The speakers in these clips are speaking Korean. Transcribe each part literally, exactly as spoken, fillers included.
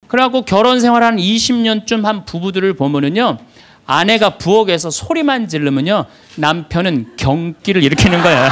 그래갖고 결혼 생활 한 이십 년쯤 한 부부들을 보면은요, 아내가 부엌에서 소리만 지르면요, 남편은 경기를 일으키는 거예요.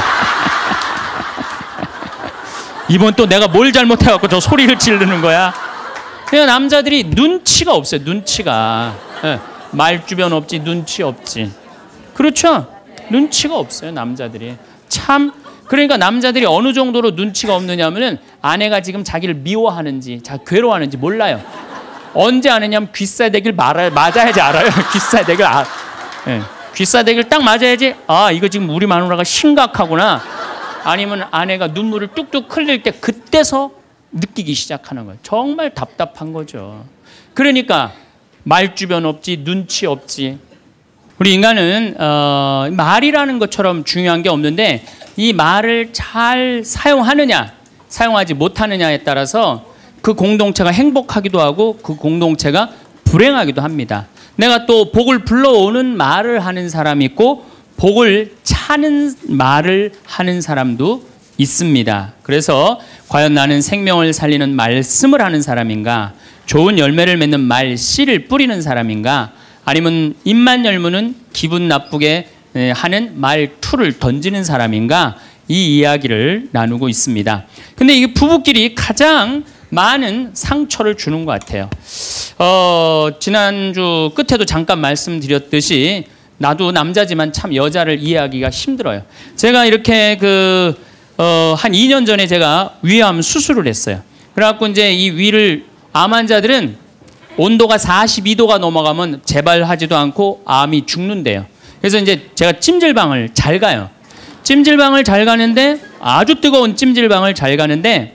이번 또 내가 뭘 잘못해갖고 저 소리를 지르는 거야. 그냥 남자들이 눈치가 없어요. 눈치가. 네. 말주변 없지, 눈치 없지. 그렇죠? 눈치가 없어요, 남자들이. 참. 그러니까 남자들이 어느 정도로 눈치가 없느냐면은 아내가 지금 자기를 미워하는지, 자 괴로워하는지 몰라요. 언제 아느냐면 귀싸대기를 말아, 맞아야지 알아요. 귀싸대기를 아, 네. 귀싸대기를 딱 맞아야지. 아, 이거 지금 우리 마누라가 심각하구나. 아니면 아내가 눈물을 뚝뚝 흘릴 때 그때서 느끼기 시작하는 거예요. 정말 답답한 거죠. 그러니까 말주변 없지, 눈치 없지. 우리 인간은 어, 말이라는 것처럼 중요한 게 없는데 이 말을 잘 사용하느냐 사용하지 못하느냐에 따라서 그 공동체가 행복하기도 하고 그 공동체가 불행하기도 합니다. 내가 또 복을 불러오는 말을 하는 사람이 있고 복을 차는 말을 하는 사람도 있습니다. 그래서 과연 나는 생명을 살리는 말씀을 하는 사람인가, 좋은 열매를 맺는 말씨를 뿌리는 사람인가, 아니면 입만 열무는 기분 나쁘게 하는 말투를 던지는 사람인가, 이 이야기를 나누고 있습니다. 근데 이게 부부끼리 가장 많은 상처를 주는 것 같아요. 어, 지난주 끝에도 잠깐 말씀드렸듯이 나도 남자지만 참 여자를 이해하기가 힘들어요. 제가 이렇게 그, 어, 한 이 년 전에 제가 위암 수술을 했어요. 그래갖고 이제 이 위를, 암 환자들은 온도가 사십이 도가 넘어가면 재발하지도 않고 암이 죽는데요. 그래서 이제 제가 찜질방을 잘 가요. 찜질방을 잘 가는데, 아주 뜨거운 찜질방을 잘 가는데,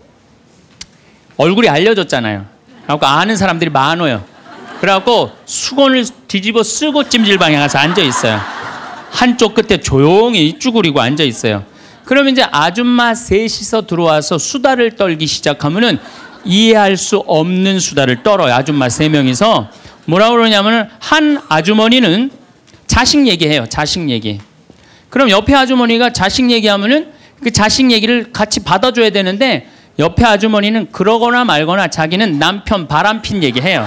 얼굴이 알려졌잖아요. 그래갖고 아는 사람들이 많아요. 그래갖고 수건을 뒤집어 쓰고 찜질방에 가서 앉아 있어요. 한쪽 끝에 조용히 쭈그리고 앉아 있어요. 그러면 이제 아줌마 셋이서 들어와서 수다를 떨기 시작하면은 이해할 수 없는 수다를 떨어요. 아줌마 세 명이서. 뭐라고 그러냐면은 한 아주머니는 자식 얘기해요. 자식 얘기. 그럼 옆에 아주머니가 자식 얘기하면은 그 자식 얘기를 같이 받아줘야 되는데 옆에 아주머니는 그러거나 말거나 자기는 남편 바람핀 얘기해요.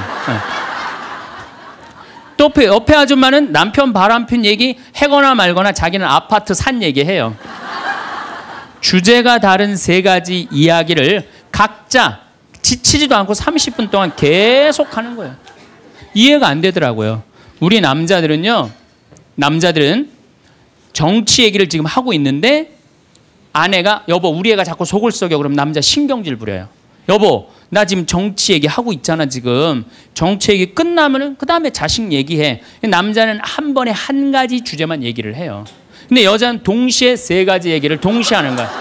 또 옆에 아줌마는 남편 바람핀 얘기 해거나 말거나 자기는 아파트 산 얘기해요. 주제가 다른 세 가지 이야기를 각자 지치지도 않고 삼십 분 동안 계속 하는 거예요. 이해가 안 되더라고요. 우리 남자들은요, 남자들은 정치 얘기를 지금 하고 있는데 아내가 여보 우리 애가 자꾸 속을 썩여 그럼 남자 신경질 부려요. 여보 나 지금 정치 얘기하고 있잖아. 지금 정치 얘기 끝나면은 그 다음에 자식 얘기해. 남자는 한 번에 한 가지 주제만 얘기를 해요. 근데 여자는 동시에 세 가지 얘기를 동시에 하는 거야.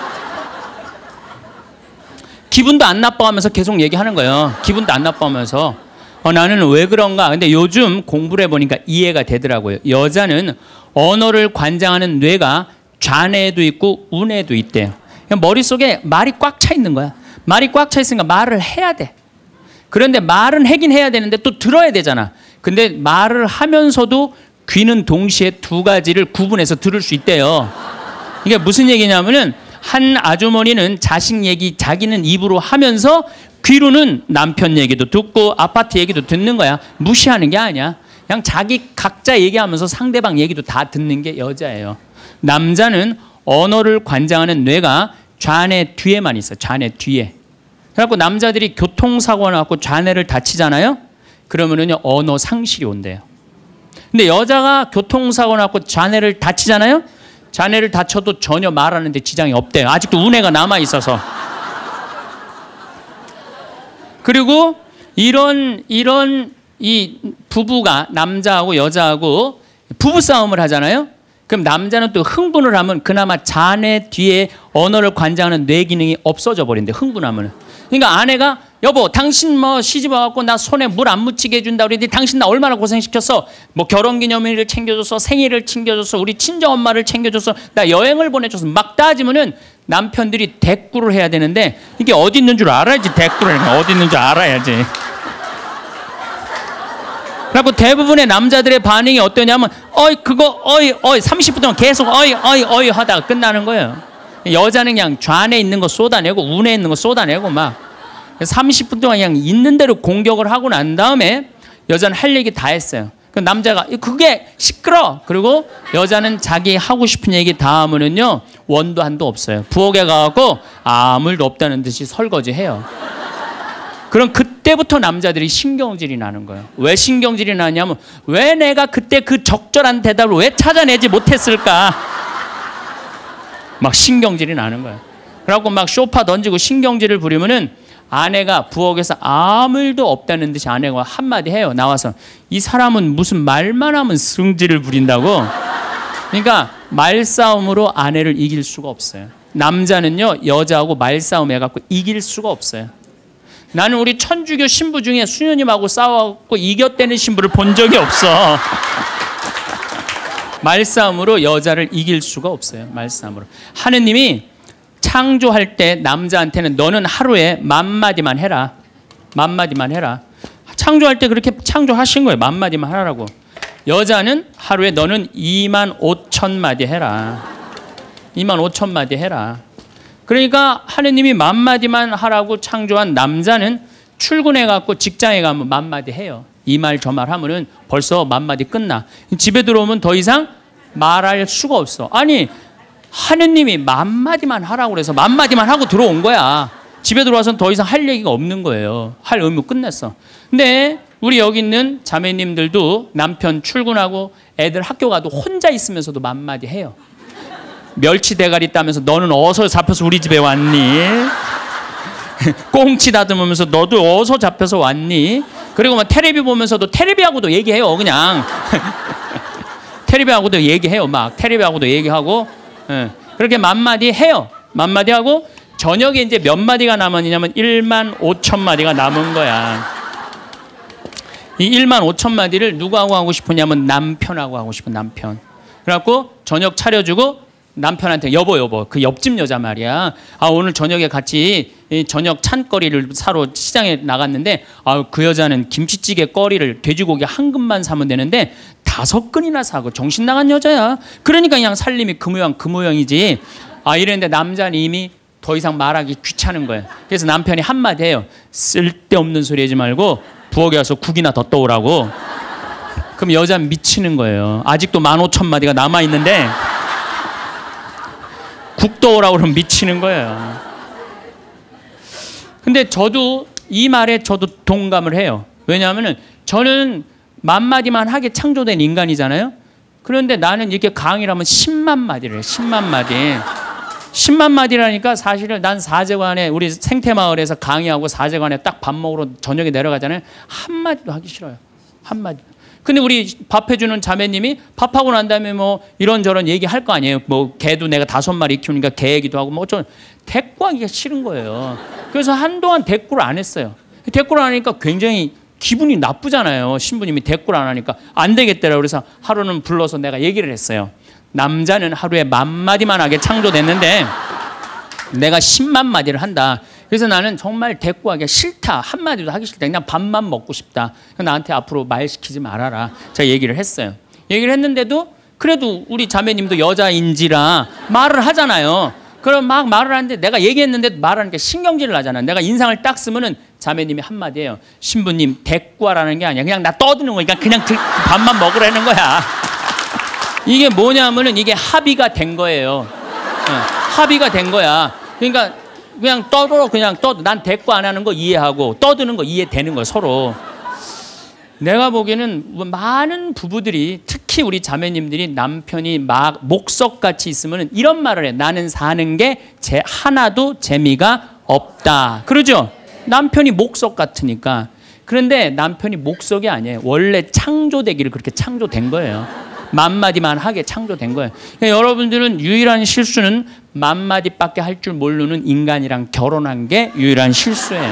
기분도 안 나빠하면서 계속 얘기하는 거예요. 기분도 안 나빠하면서 어, 나는 왜 그런가. 근데 요즘 공부를 해보니까 이해가 되더라고요. 여자는 언어를 관장하는 뇌가 좌뇌에도 있고 우뇌에도 있대요. 머릿속에 말이 꽉 차 있는 거야. 말이 꽉 차 있으니까 말을 해야 돼. 그런데 말은 하긴 해야 되는데 또 들어야 되잖아. 근데 말을 하면서도 귀는 동시에 두 가지를 구분해서 들을 수 있대요. 이게 무슨 얘기냐면은 한 아주머니는 자식 얘기 자기는 입으로 하면서 귀로는 남편 얘기도 듣고 아파트 얘기도 듣는 거야. 무시하는 게 아니야. 그냥 자기 각자 얘기하면서 상대방 얘기도 다 듣는 게 여자예요. 남자는 언어를 관장하는 뇌가 좌뇌 뒤에만 있어요. 좌뇌 뒤에. 그래갖고 남자들이 교통사고 나갖고 좌뇌를 다치잖아요. 그러면은요 언어 상실이 온대요. 근데 여자가 교통사고 나갖고 좌뇌를 다치잖아요. 좌뇌를 다쳐도 전혀 말하는데 지장이 없대요. 아직도 우뇌가 남아 있어서. 그리고 이런 이런 이 부부가 남자하고 여자하고 부부 싸움을 하잖아요. 그럼 남자는 또 흥분을 하면 그나마 자네 뒤에 언어를 관장하는 뇌 기능이 없어져 버린대. 흥분하면. 그러니까 아내가 여보 당신 뭐 시집 와갖고 나 손에 물 안 묻히게 해준다 그랬더니 당신 나 얼마나 고생시켰어. 뭐 결혼기념일을 챙겨줬어. 생일을 챙겨줬어. 우리 친정엄마를 챙겨줬어. 나 여행을 보내줬어. 막 따지면은 남편들이 대꾸를 해야 되는데 이게 어디 있는 줄 알아야지. 대꾸를 어디 있는 줄 알아야지. 그리고 대부분의 남자들의 반응이 어떠냐면 어이 그거 어이 어이 삼십 분 동안 계속 어이 어이 어이 하다가 끝나는 거예요. 여자는 그냥 좌뇌에 있는 거 쏟아내고 우뇌에 있는 거 쏟아내고 막 삼십 분 동안 그냥 있는 대로 공격을 하고 난 다음에 여자는 할 얘기 다 했어요. 그 남자가 그게 시끄러. 그리고 여자는 자기 하고 싶은 얘기 다 하면은요 원도 한도 없어요. 부엌에 가갖고 아무 일도 없다는 듯이 설거지해요. 그럼 그때부터 남자들이 신경질이 나는 거예요. 왜 신경질이 나냐면 왜 내가 그때 그 적절한 대답을 왜 찾아내지 못했을까? 막 신경질이 나는 거예요. 그래갖고 막 쇼파 던지고 신경질을 부리면은 아내가 부엌에서 아무 일도 없다는 듯이 아내가 한마디 해요. 나와서 이 사람은 무슨 말만 하면 승질을 부린다고. 그러니까 말싸움으로 아내를 이길 수가 없어요. 남자는요 여자하고 말싸움 해갖고 이길 수가 없어요. 나는 우리 천주교 신부 중에 수녀님하고 싸워갖고 이겼다는 신부를 본 적이 없어. 말싸움으로 여자를 이길 수가 없어요. 말싸움으로. 하느님이 창조할 때 남자한테는 너는 하루에 만 마디만 해라. 만 마디만 해라. 창조할 때 그렇게 창조하신 거예요. 만 마디만 하라고. 여자는 하루에 너는 이만 오천 마디 해라. 이만 오천 마디 해라. 그러니까 하느님이 만 마디만 하라고 창조한 남자는 출근해갖고 직장에 가면 만 마디 해요. 이 말 저 말 하면은 벌써 만 마디 끝나. 집에 들어오면 더 이상 말할 수가 없어. 아니 하느님이 만 마디만 하라고 그래서 만 마디만 하고 들어온 거야. 집에 들어와서는 더 이상 할 얘기가 없는 거예요. 할 의무 끝냈어. 근데 우리 여기 있는 자매님들도 남편 출근하고 애들 학교 가도 혼자 있으면서도 만 마디 해요. 멸치 대가리 따면서 너는 어디서 잡혀서 우리 집에 왔니? 꽁치 다듬으면서 너도 어디서 잡혀서 왔니? 그리고 막 테레비 보면서도 테레비하고도 얘기해요. 그냥 테레비하고도 얘기해요. 막 테레비하고도 얘기하고 예. 그렇게 만 마디 해요. 만 마디 하고 저녁에 이제 몇 마디가 남았냐면 일만 오천 마디가 남은 거야. 이 일만 오천 마디를 누구하고 하고 싶으냐면 남편하고 하고 싶은 남편. 그래갖고 저녁 차려주고 남편한테 여보 여보 그 옆집 여자 말이야. 아 오늘 저녁에 같이 저녁 찬거리를 사러 시장에 나갔는데 아 그 여자는 김치찌개 거리를 돼지고기 한 근만 사면 되는데 다섯 근이나 사고 정신 나간 여자야. 그러니까 그냥 살림이 그 모양 그 모양이지. 아 이랬는데 남자는 이미 더 이상 말하기 귀찮은 거예요. 그래서 남편이 한마디 해요. 쓸데없는 소리 하지 말고 부엌에 와서 국이나 더 떠오라고. 그럼 여자는 미치는 거예요. 아직도 만 오천 마디가 남아있는데 국 떠오라고 그러면 미치는 거예요. 근데 저도 이 말에 저도 동감을 해요. 왜냐하면 저는 만 마디만 하게 창조된 인간이잖아요. 그런데 나는 이렇게 강의를 하면 십만 마디를 해요. 십만 마디. 십만 마디라니까 사실은 난 사제관에 우리 생태마을에서 강의하고 사제관에 딱 밥 먹으러 저녁에 내려가잖아요. 한마디도 하기 싫어요. 한마디. 근데 우리 밥 해주는 자매님이 밥하고 난 다음에 뭐 이런저런 얘기할 거 아니에요. 뭐 개도 내가 다섯 마리 키우니까 개 얘기도 하고 뭐 어쩌면 대꾸하기가 싫은 거예요. 그래서 한동안 대꾸를 안 했어요. 대꾸를 안 하니까 굉장히 기분이 나쁘잖아요. 신부님이 대꾸를 안 하니까 안 되겠더라고요. 그래서 하루는 불러서 내가 얘기를 했어요. 남자는 하루에 만 마디만 하게 창조됐는데 내가 십만 마디를 한다. 그래서 나는 정말 대꾸하기가 싫다. 한마디도 하기 싫다. 그냥 밥만 먹고 싶다. 나한테 앞으로 말 시키지 말아라. 제가 얘기를 했어요. 얘기를 했는데도 그래도 우리 자매님도 여자인지라 말을 하잖아요. 그럼 막 말을 하는데 내가 얘기했는데 말하니까 신경질을 나잖아. 내가 인상을 딱 쓰면은 자매님이 한마디예요. 신부님 대꾸하라는 게 아니야. 그냥 나 떠드는 거니까 그냥 들, 밥만 먹으라는 거야. 이게 뭐냐면은 이게 합의가 된 거예요. 네, 합의가 된 거야. 그러니까 그냥 떠들어 그냥 떠. 난 대꾸 안 하는 거 이해하고 떠드는 거 이해되는 거야 서로. 내가 보기에는 많은 부부들이 특히 우리 자매님들이 남편이 막 목석같이 있으면 이런 말을 해. 나는 사는 게 제 하나도 재미가 없다. 그러죠? 남편이 목석 같으니까. 그런데 남편이 목석이 아니에요. 원래 창조되기를 그렇게 창조된 거예요. 만마디만 하게 창조된 거예요. 그러니까 여러분들은 유일한 실수는 만마디밖에 할 줄 모르는 인간이랑 결혼한 게 유일한 실수예요.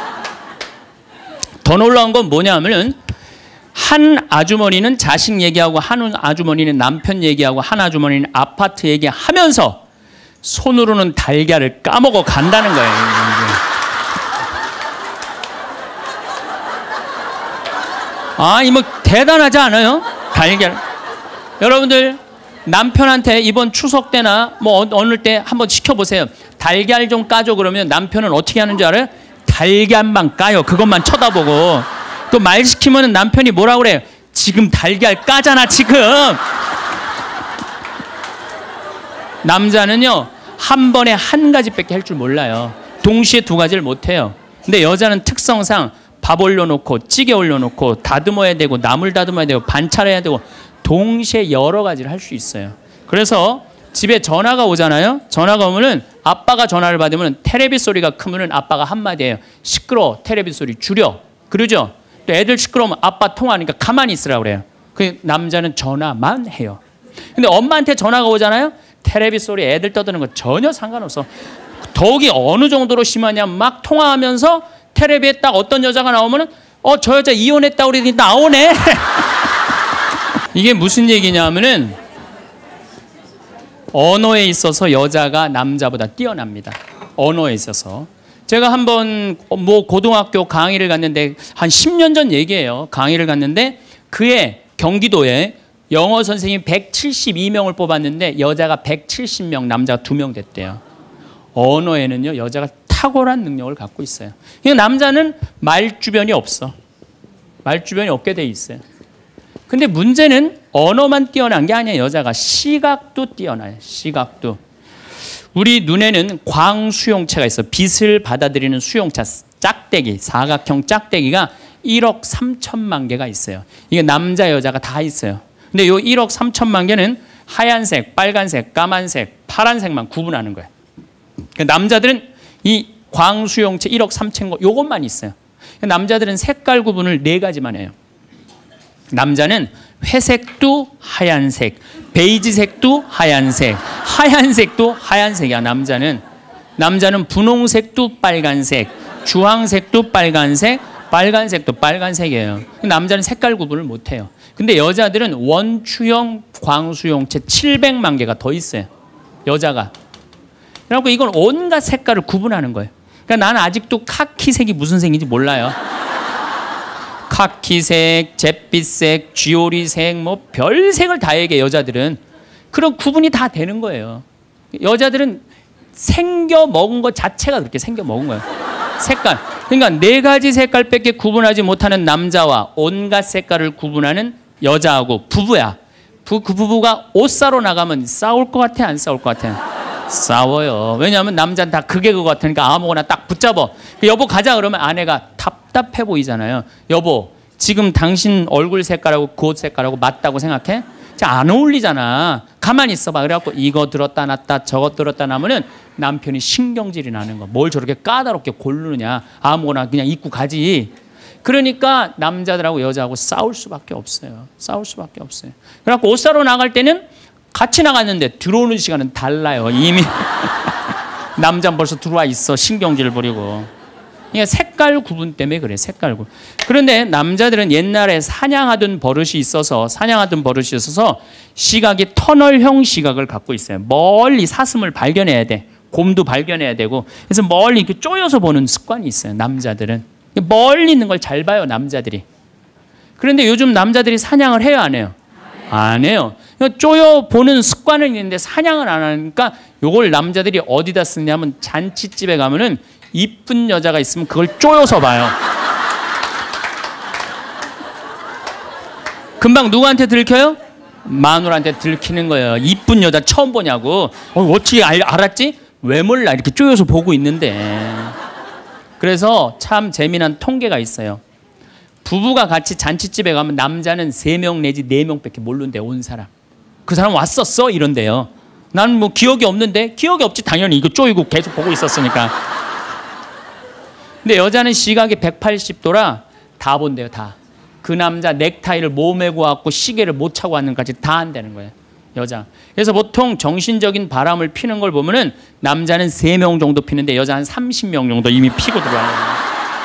더 놀라운 건 뭐냐면은 한 아주머니는 자식 얘기하고 한 아주머니는 남편 얘기하고 한 아주머니는 아파트 얘기하면서 손으로는 달걀을 까먹어 간다는 거예요. 아, 이거 대단하지 않아요? 달걀. 여러분들 남편한테 이번 추석 때나 뭐 어느 때 한번 시켜보세요. 달걀 좀 까줘 그러면 남편은 어떻게 하는 줄 알아요? 달걀만 까요. 그것만 쳐다보고. 또 말 시키면 남편이 뭐라 그래? 지금 달걀 까잖아 지금. 남자는요 한 번에 한 가지밖에 할 줄 몰라요. 동시에 두 가지를 못해요. 근데 여자는 특성상 밥 올려놓고 찌개 올려놓고 다듬어야 되고 나물 다듬어야 되고 반찬해야 되고 동시에 여러 가지를 할 수 있어요. 그래서 집에 전화가 오잖아요. 전화가 오면은 아빠가 전화를 받으면 테레비 소리가 크면은 아빠가 한마디 해요. 시끄러워. 테레비 소리 줄여. 그러죠? 또 애들 시끄러우면 아빠 통화하니까 가만히 있으라 그래요. 그 남자는 전화만 해요. 근데 엄마한테 전화가 오잖아요. 테레비 소리 애들 떠드는 거 전혀 상관없어. 더욱이 어느 정도로 심하냐면 막 통화하면서 텔레비에 딱 어떤 여자가 나오면은 어, 저 여자 이혼했다고 그러더니 나오네. 이게 무슨 얘기냐면은 언어에 있어서 여자가 남자보다 뛰어납니다. 언어에 있어서. 제가 한번 뭐 고등학교 강의를 갔는데 한 십 년 전 얘기예요. 강의를 갔는데 그해 경기도에 영어 선생님 백칠십이 명을 뽑았는데 여자가 백칠십 명, 남자가 두 명 됐대요. 언어에는요 여자가 탁월한 능력을 갖고 있어요. 그러니까 남자는 말주변이 없어. 말주변이 없게 돼 있어요. 근데 문제는 언어만 뛰어난 게 아니에요. 여자가 시각도 뛰어나요. 시각도. 우리 눈에는 광수용체가 있어. 빛을 받아들이는 수용체, 짝대기, 사각형 짝대기가 일억 삼천만 개가 있어요. 이게 남자 여자가 다 있어요. 근데 요 일억 삼천만 개는 하얀색, 빨간색, 까만색, 파란색만 구분하는 거예요. 그러니까 남자들은 이 광수용체 일억 삼천 거 요것만 있어요. 그러니까 남자들은 색깔 구분을 네 가지만 해요. 남자는 회색도 하얀색, 베이지색도 하얀색, 하얀색도 하얀색이야. 남자는 남자는 분홍색도 빨간색, 주황색도 빨간색, 빨간색도 빨간색이에요. 남자는 색깔 구분을 못해요. 근데 여자들은 원추형 광수용체 칠백만 개가 더 있어요. 여자가. 그래갖고 이건 온갖 색깔을 구분하는 거예요. 그러니까 나는 아직도 카키색이 무슨 색인지 몰라요. 카키색, 잿빛색, 쥐오리색, 뭐 별색을 다 얘기해 여자들은. 그런 구분이 다 되는 거예요. 여자들은 생겨 먹은 것 자체가 그렇게 생겨 먹은 거예요. 색깔. 그러니까 네 가지 색깔밖에 구분하지 못하는 남자와 온갖 색깔을 구분하는 여자하고 부부야. 부, 그 부부가 옷 사러 나가면 싸울 것 같아, 안 싸울 것 같아? 싸워요. 왜냐하면 남자는 다 그게 그거 같으니까 아무거나 딱 붙잡아. 여보 가자 그러면 아내가 답답해 보이잖아요. 여보 지금 당신 얼굴 색깔하고 그 옷 색깔하고 맞다고 생각해? 안 어울리잖아. 가만히 있어봐. 그래갖고 이거 들었다 놨다 저거 들었다 놔면은 남편이 신경질이 나는 거. 뭘 저렇게 까다롭게 고르느냐. 아무거나 그냥 입고 가지. 그러니까 남자들하고 여자하고 싸울 수밖에 없어요. 싸울 수밖에 없어요. 그래갖고 옷 사러 나갈 때는 같이 나갔는데 들어오는 시간은 달라요. 이미 남자는 벌써 들어와 있어. 신경질 부리고. 그러니까 색깔 구분 때문에 그래. 색깔 구분. 그런데 남자들은 옛날에 사냥하던 버릇이 있어서 사냥하던 버릇이 있어서 시각이 터널형 시각을 갖고 있어요. 멀리 사슴을 발견해야 돼. 곰도 발견해야 되고. 그래서 멀리 이렇게 쪼여서 보는 습관이 있어요. 남자들은. 멀리 있는 걸 잘 봐요. 남자들이. 그런데 요즘 남자들이 사냥을 해요? 안 해요? 안 해요. 쪼여 보는 습관은 있는데 사냥을 안 하니까 요걸 남자들이 어디다 쓰냐면 잔치집에 가면은 이쁜 여자가 있으면 그걸 쪼여서 봐요. 금방 누구한테 들켜요? 마누라한테 들키는 거예요. 이쁜 여자 처음 보냐고. 어, 어떻게 알, 알았지? 왜 몰라? 이렇게 쪼여서 보고 있는데. 그래서 참 재미난 통계가 있어요. 부부가 같이 잔치집에 가면 남자는 세 명 내지 네 명밖에 모르는데 온 사람. 그 사람 왔었어? 이런데요. 나는 뭐 기억이 없는데 기억이 없지. 당연히 이거 쪼이고 계속 보고 있었으니까. 근데 여자는 시각이 백팔십 도라 다 본대요. 다. 그 남자 넥타이를 못 메고 왔고 시계를 못 차고 왔는까지 다 한다는 거예요. 여자. 그래서 보통 정신적인 바람을 피는 걸 보면은 남자는 세 명 정도 피는데 여자 한 삼십 명 정도 이미 피고 들어와요.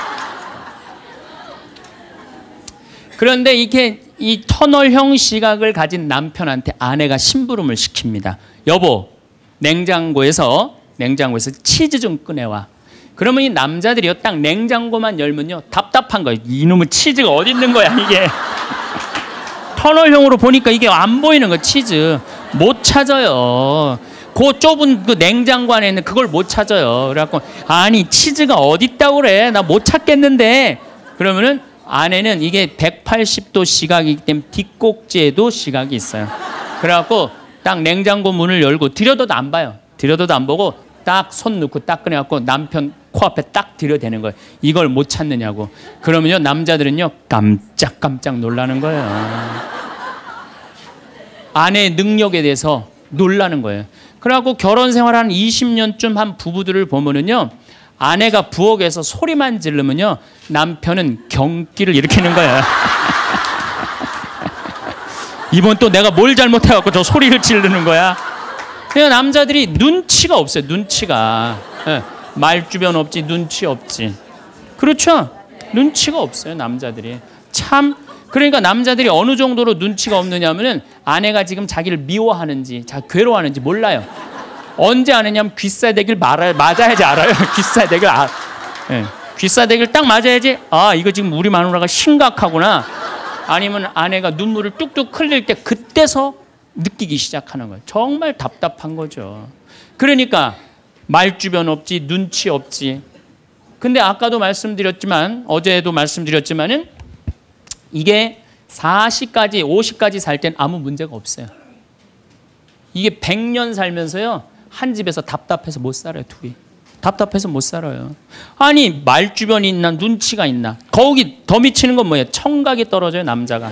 그런데 이렇게 이 터널형 시각을 가진 남편한테 아내가 심부름을 시킵니다. 여보, 냉장고에서 냉장고에서 치즈 좀 꺼내와. 그러면 이 남자들이요 딱 냉장고만 열면요 답답한 거예요. 이놈의 치즈가 어디 있는 거야 이게. 터널형으로 보니까 이게 안 보이는 거 치즈 못 찾아요. 그 좁은 그 냉장고 안에 있는 그걸 못 찾아요. 그래갖고 아니 치즈가 어디 있다고 그래? 나 못 찾겠는데. 그러면은 안에는 이게 백팔십 도 시각이기 때문에 뒷꼭지에도 시각이 있어요. 그래갖고 딱 냉장고 문을 열고 들여다도 안 봐요. 들여다도 안 보고 딱 손 넣고 딱 꺼내갖고 남편 코앞에 딱 들여대는 거예요. 이걸 못 찾느냐고. 그러면요 남자들은요 깜짝깜짝 놀라는 거예요. 아내의 능력에 대해서 놀라는 거예요. 그래갖고 결혼 생활 한 이십 년쯤 한 부부들을 보면은요 아내가 부엌에서 소리만 지르면요 남편은 경기를 일으키는 거예요. 이번 또 내가 뭘 잘못해갖고 저 소리를 지르는 거야. 그냥 남자들이 눈치가 없어요. 눈치가. 예. 말주변 없지 눈치 없지. 그렇죠? 눈치가 없어요 남자들이. 참 그러니까 남자들이 어느 정도로 눈치가 없느냐면은 아내가 지금 자기를 미워하는지 자 괴로워하는지 몰라요. 언제 아느냐면 귀싸대기를 말아, 맞아야지 알아요. 귀싸대기를 아, 예. 귀싸대기를 딱 맞아야지 아 이거 지금 우리 마누라가 심각하구나. 아니면 아내가 눈물을 뚝뚝 흘릴 때 그때서 느끼기 시작하는 거예요. 정말 답답한 거죠. 그러니까 말주변 없지 눈치 없지. 근데 아까도 말씀드렸지만 어제도 말씀드렸지만은 이게 사십까지 오십까지 살 땐 아무 문제가 없어요. 이게 백 년 살면서요 한 집에서 답답해서 못 살아요. 둘이 답답해서 못 살아요. 아니 말주변이 있나 눈치가 있나. 거기 더 미치는 건 뭐예요? 청각이 떨어져요. 남자가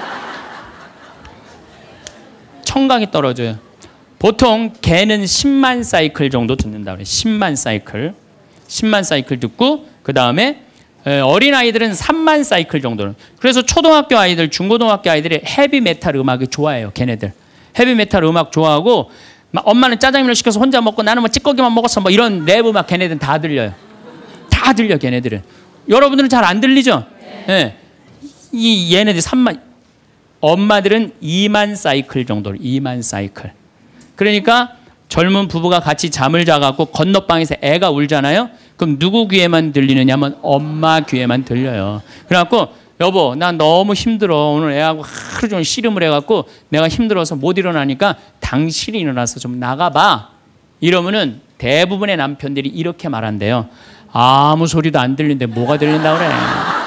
청각이 떨어져요. 보통 개는 십만 사이클 정도 듣는다 그래요. 십만 사이클 십만 사이클 듣고 그 다음에 어린아이들은 삼만 사이클 정도는. 그래서 초등학교 아이들 중고등학교 아이들이 헤비메탈 음악이 좋아해요. 걔네들 헤비메탈 음악 좋아하고 엄마는 짜장면을 시켜서 혼자 먹고 나는 뭐 찌꺼기만 먹었어 뭐 이런 랩 음악 걔네들은 다 들려요. 다 들려 걔네들은. 여러분들은 잘 안 들리죠? 네. 이 얘네들 삼만 엄마들은 이만 사이클 정도로 이만 사이클. 그러니까 젊은 부부가 같이 잠을 자갖고 건너방에서 애가 울잖아요. 그럼 누구 귀에만 들리느냐면 엄마 귀에만 들려요. 그래갖고 여보 나 너무 힘들어. 오늘 애하고 하루 종일 씨름을 해갖고 내가 힘들어서 못 일어나니까 당신이 일어나서 좀 나가봐. 이러면은 대부분의 남편들이 이렇게 말한대요. 아무 소리도 안 들리는데 뭐가 들린다 그래.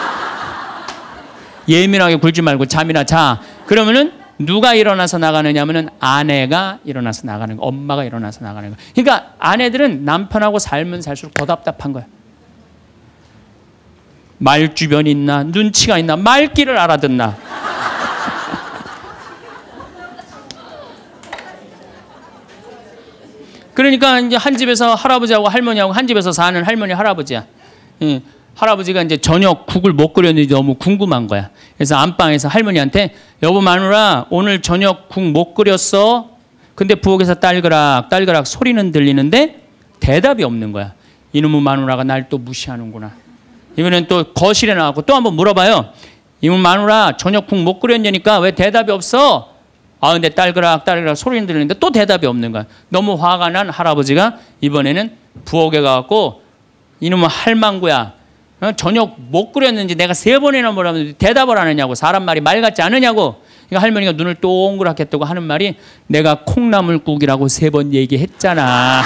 예민하게 굴지 말고 잠이나 자. 그러면은 누가 일어나서 나가느냐면은 아내가 일어나서 나가는 거, 엄마가 일어나서 나가는 거. 그러니까 아내들은 남편하고 살면 살수록 더 답답한 거야. 말주변이 있나 눈치가 있나 말귀를 알아듣나. 그러니까 이제 한 집에서 할아버지하고 할머니하고 한 집에서 사는 할머니 할아버지야. 예. 할아버지가 이제 저녁 국을 못 끓였는지 너무 궁금한 거야. 그래서 안방에서 할머니한테 여보 마누라 오늘 저녁 국 못 끓였어? 근데 부엌에서 딸그락 딸그락 소리는 들리는데 대답이 없는 거야. 이놈의 마누라가 날 또 무시하는구나. 이번엔 또 거실에 나가고 또 한번 물어봐요. 이놈의 마누라 저녁 국 못 끓였냐니까 왜 대답이 없어? 아 근데 딸그락 딸그락 소리는 들리는데 또 대답이 없는 거야. 너무 화가 난 할아버지가 이번에는 부엌에 가갖고 이놈의 할망구야. 어? 저녁 못 끓였는지 내가 세 번이나 물어봤는데 대답을 안 하냐고. 사람 말이 말 같지 않으냐고. 그러니까 할머니가 눈을 동그랗게 뜨고 하는 말이 내가 콩나물국이라고 세 번 얘기했잖아.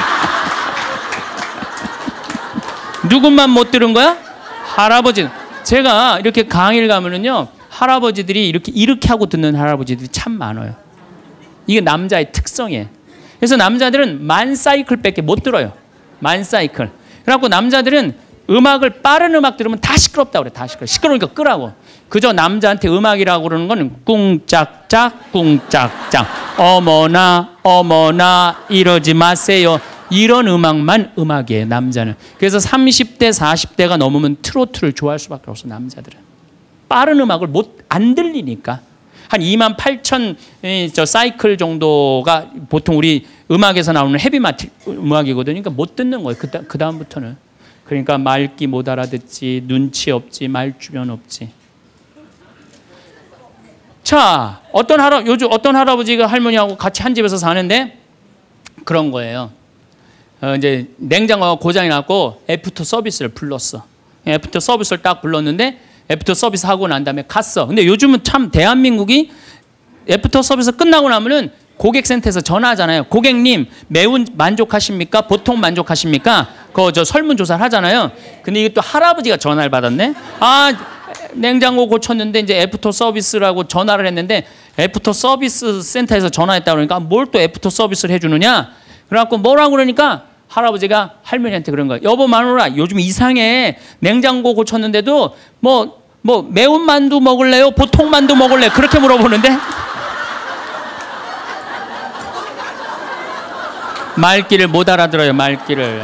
누군만 못 들은 거야? 할아버지는. 제가 이렇게 강의를 가면은요 할아버지들이 이렇게 이렇게 하고 듣는 할아버지들이 참 많아요. 이게 남자의 특성이에요. 그래서 남자들은 만 사이클밖에 못 들어요. 만 사이클. 그래갖고 남자들은 음악을 빠른 음악 들으면 다 시끄럽다고 그래. 다 시끄러. 시끄러우니까 끄라고. 그저 남자한테 음악이라고 그러는 거는 꿍짝짝 꿍짝짝 어머나 어머나 이러지 마세요. 이런 음악만 음악이에요. 남자는. 그래서 삼십 대 사십 대가 넘으면 트로트를 좋아할 수밖에 없어. 남자들은. 빠른 음악을 못 안 들리니까. 한 이만 팔천 저 사이클 정도가 보통 우리 음악에서 나오는 헤비메탈 음악이거든요. 그러니까 못 듣는 거예요. 그, 그 다음부터는. 그러니까 말귀 못 알아듣지, 눈치 없지, 말주변 없지. 자, 어떤 할아 요즘 어떤 할아버지가 할머니하고 같이 한 집에서 사는데 그런 거예요. 어, 이제 냉장고가 고장이 났고 애프터 서비스를 불렀어. 애프터 서비스를 딱 불렀는데 애프터 서비스 하고 난 다음에 갔어. 근데 요즘은 참 대한민국이 애프터 서비스 끝나고 나면은 고객센터에서 전화하잖아요. 고객님, 매운 만족하십니까? 보통 만족하십니까? 그거 저 설문조사를 하잖아요. 근데 이게 또 할아버지가 전화를 받았네. 아, 냉장고 고쳤는데 이제 애프터 서비스라고 전화를 했는데 애프터 서비스 센터에서 전화했다 그러니까 뭘 또 애프터 서비스를 해주느냐? 그래갖고 뭐라고 그러니까 할아버지가 할머니한테 그런 거예요. 여보 마누라 요즘 이상해. 냉장고 고쳤는데도 뭐, 뭐 매운 만두 먹을래요? 보통 만두 먹을래요? 그렇게 물어보는데 말귀를 못 알아들어요. 말귀를.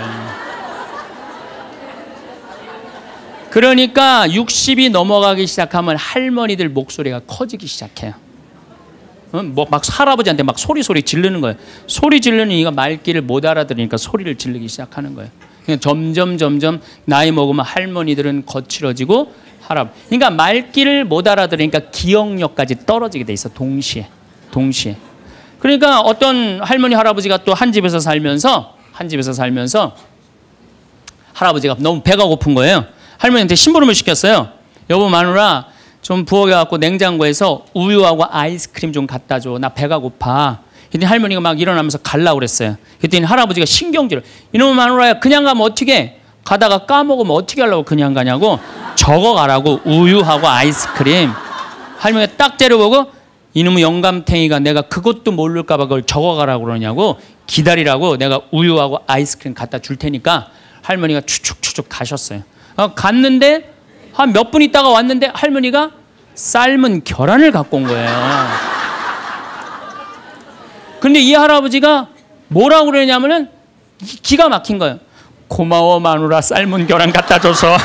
그러니까 육십이 넘어가기 시작하면 할머니들 목소리가 커지기 시작해요. 뭐 막 할아버지한테 막 소리 소리 지르는 거예요. 소리 지르는 이가 말귀를 못 알아들으니까 소리를 지르기 시작하는 거예요. 그러니까 점점 점점 나이 먹으면 할머니들은 거칠어지고 할아버. 그러니까 말귀를 못 알아들으니까 기억력까지 떨어지게 돼 있어. 동시에, 동시에. 그러니까 어떤 할머니 할아버지가 또 한 집에서 살면서 한 집에서 살면서 할아버지가 너무 배가 고픈 거예요. 할머니한테 심부름을 시켰어요. 여보 마누라 좀 부엌에갖고 냉장고에서 우유하고 아이스크림 좀 갖다 줘. 나 배가 고파. 그랬더니 할머니가 막 일어나면서 가려고 그랬어요. 그랬더니 할아버지가 신경질을. 이놈의 마누라야 그냥 가면 어떻게 가다가 까먹으면 어떻게 하려고 그냥 가냐고. 적어가라고 우유하고 아이스크림. 할머니가 딱 째려보고 이놈의 영감탱이가 내가 그것도 모를까 봐 그걸 적어가라고 그러냐고. 기다리라고 내가 우유하고 아이스크림 갖다 줄 테니까. 할머니가 추축추축 가셨어요. 어, 갔는데 한 몇 분 있다가 왔는데 할머니가 삶은 계란을 갖고 온 거예요. 근데 이 할아버지가 뭐라고 그러냐면은 기가 막힌 거예요. 고마워 마누라 삶은 계란 갖다 줘서.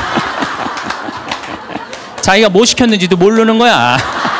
자기가 뭐 시켰는지도 모르는 거야.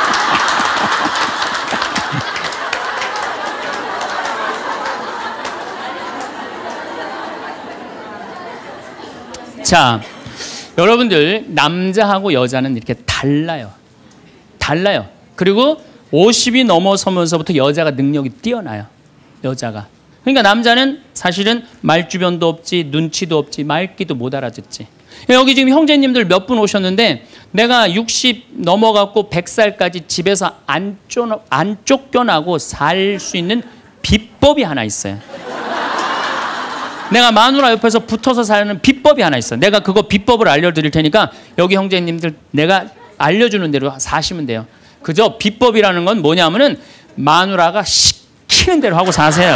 자, 여러분들 남자하고 여자는 이렇게 달라요. 달라요. 그리고 오십이 넘어서면서부터 여자가 능력이 뛰어나요. 여자가. 그러니까 남자는 사실은 말주변도 없지 눈치도 없지 말귀도 못 알아듣지. 여기 지금 형제님들 몇 분 오셨는데 내가 육십 넘어갖고 백 살까지 집에서 안, 쫓, 안 쫓겨나고 살 수 있는 비법이 하나 있어요. 내가 마누라 옆에서 붙어서 사는 비법이 하나 있어. 내가 그거 비법을 알려드릴 테니까 여기 형제님들 내가 알려주는 대로 사시면 돼요. 그저 비법이라는 건 뭐냐면은 마누라가 시키는 대로 하고 사세요.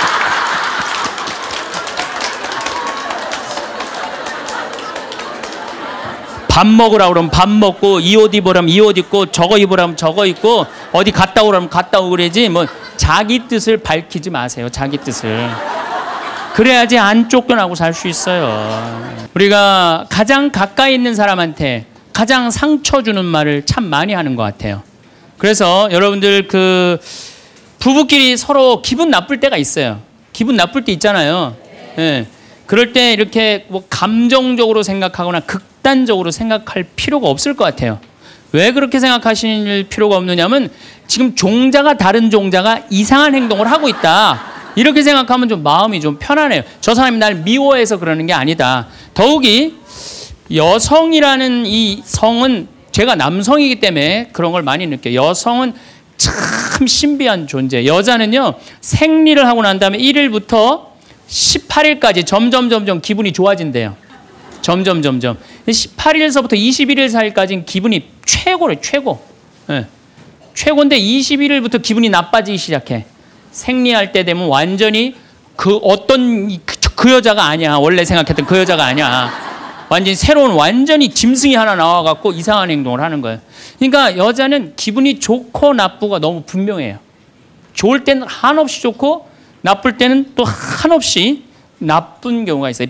밥 먹으라 그러면 밥 먹고 이 옷 입으라면 이 옷 입고 저거 입으라면 저거 입고 어디 갔다 오라면 갔다 오고 그러지 뭐 자기 뜻을 밝히지 마세요. 자기 뜻을. 그래야지 안 쫓겨나고 살 수 있어요. 우리가 가장 가까이 있는 사람한테 가장 상처 주는 말을 참 많이 하는 것 같아요. 그래서 여러분들 그 부부끼리 서로 기분 나쁠 때가 있어요. 기분 나쁠 때 있잖아요. 예. 그럴 때 이렇게 뭐 감정적으로 생각하거나 극단적으로 생각할 필요가 없을 것 같아요. 왜 그렇게 생각하실 필요가 없느냐면 지금 종자가 다른 종자가 이상한 행동을 하고 있다. 이렇게 생각하면 좀 마음이 좀 편안해요. 저 사람이 날 미워해서 그러는 게 아니다. 더욱이 여성이라는 이 성은 제가 남성이기 때문에 그런 걸 많이 느껴요. 여성은 참 신비한 존재. 여자는요 생리를 하고 난 다음에 일 일부터 십팔 일까지 점점 점점 기분이 좋아진대요. 점점 점점 십팔 일서부터 이십일 일 사이까지는 기분이 최고래. 최고. 네. 최고인데 이십일 일부터 기분이 나빠지기 시작해. 생리할 때 되면 완전히 그 어떤 그, 그 여자가 아니야. 원래 생각했던 그 여자가 아니야. 완전히 새로운 완전히 짐승이 하나 나와갖고 이상한 행동을 하는 거예요. 그러니까 여자는 기분이 좋고 나쁘고 너무 분명해요. 좋을 때는 한없이 좋고 나쁠 때는 또 한없이 나쁜 경우가 있어요.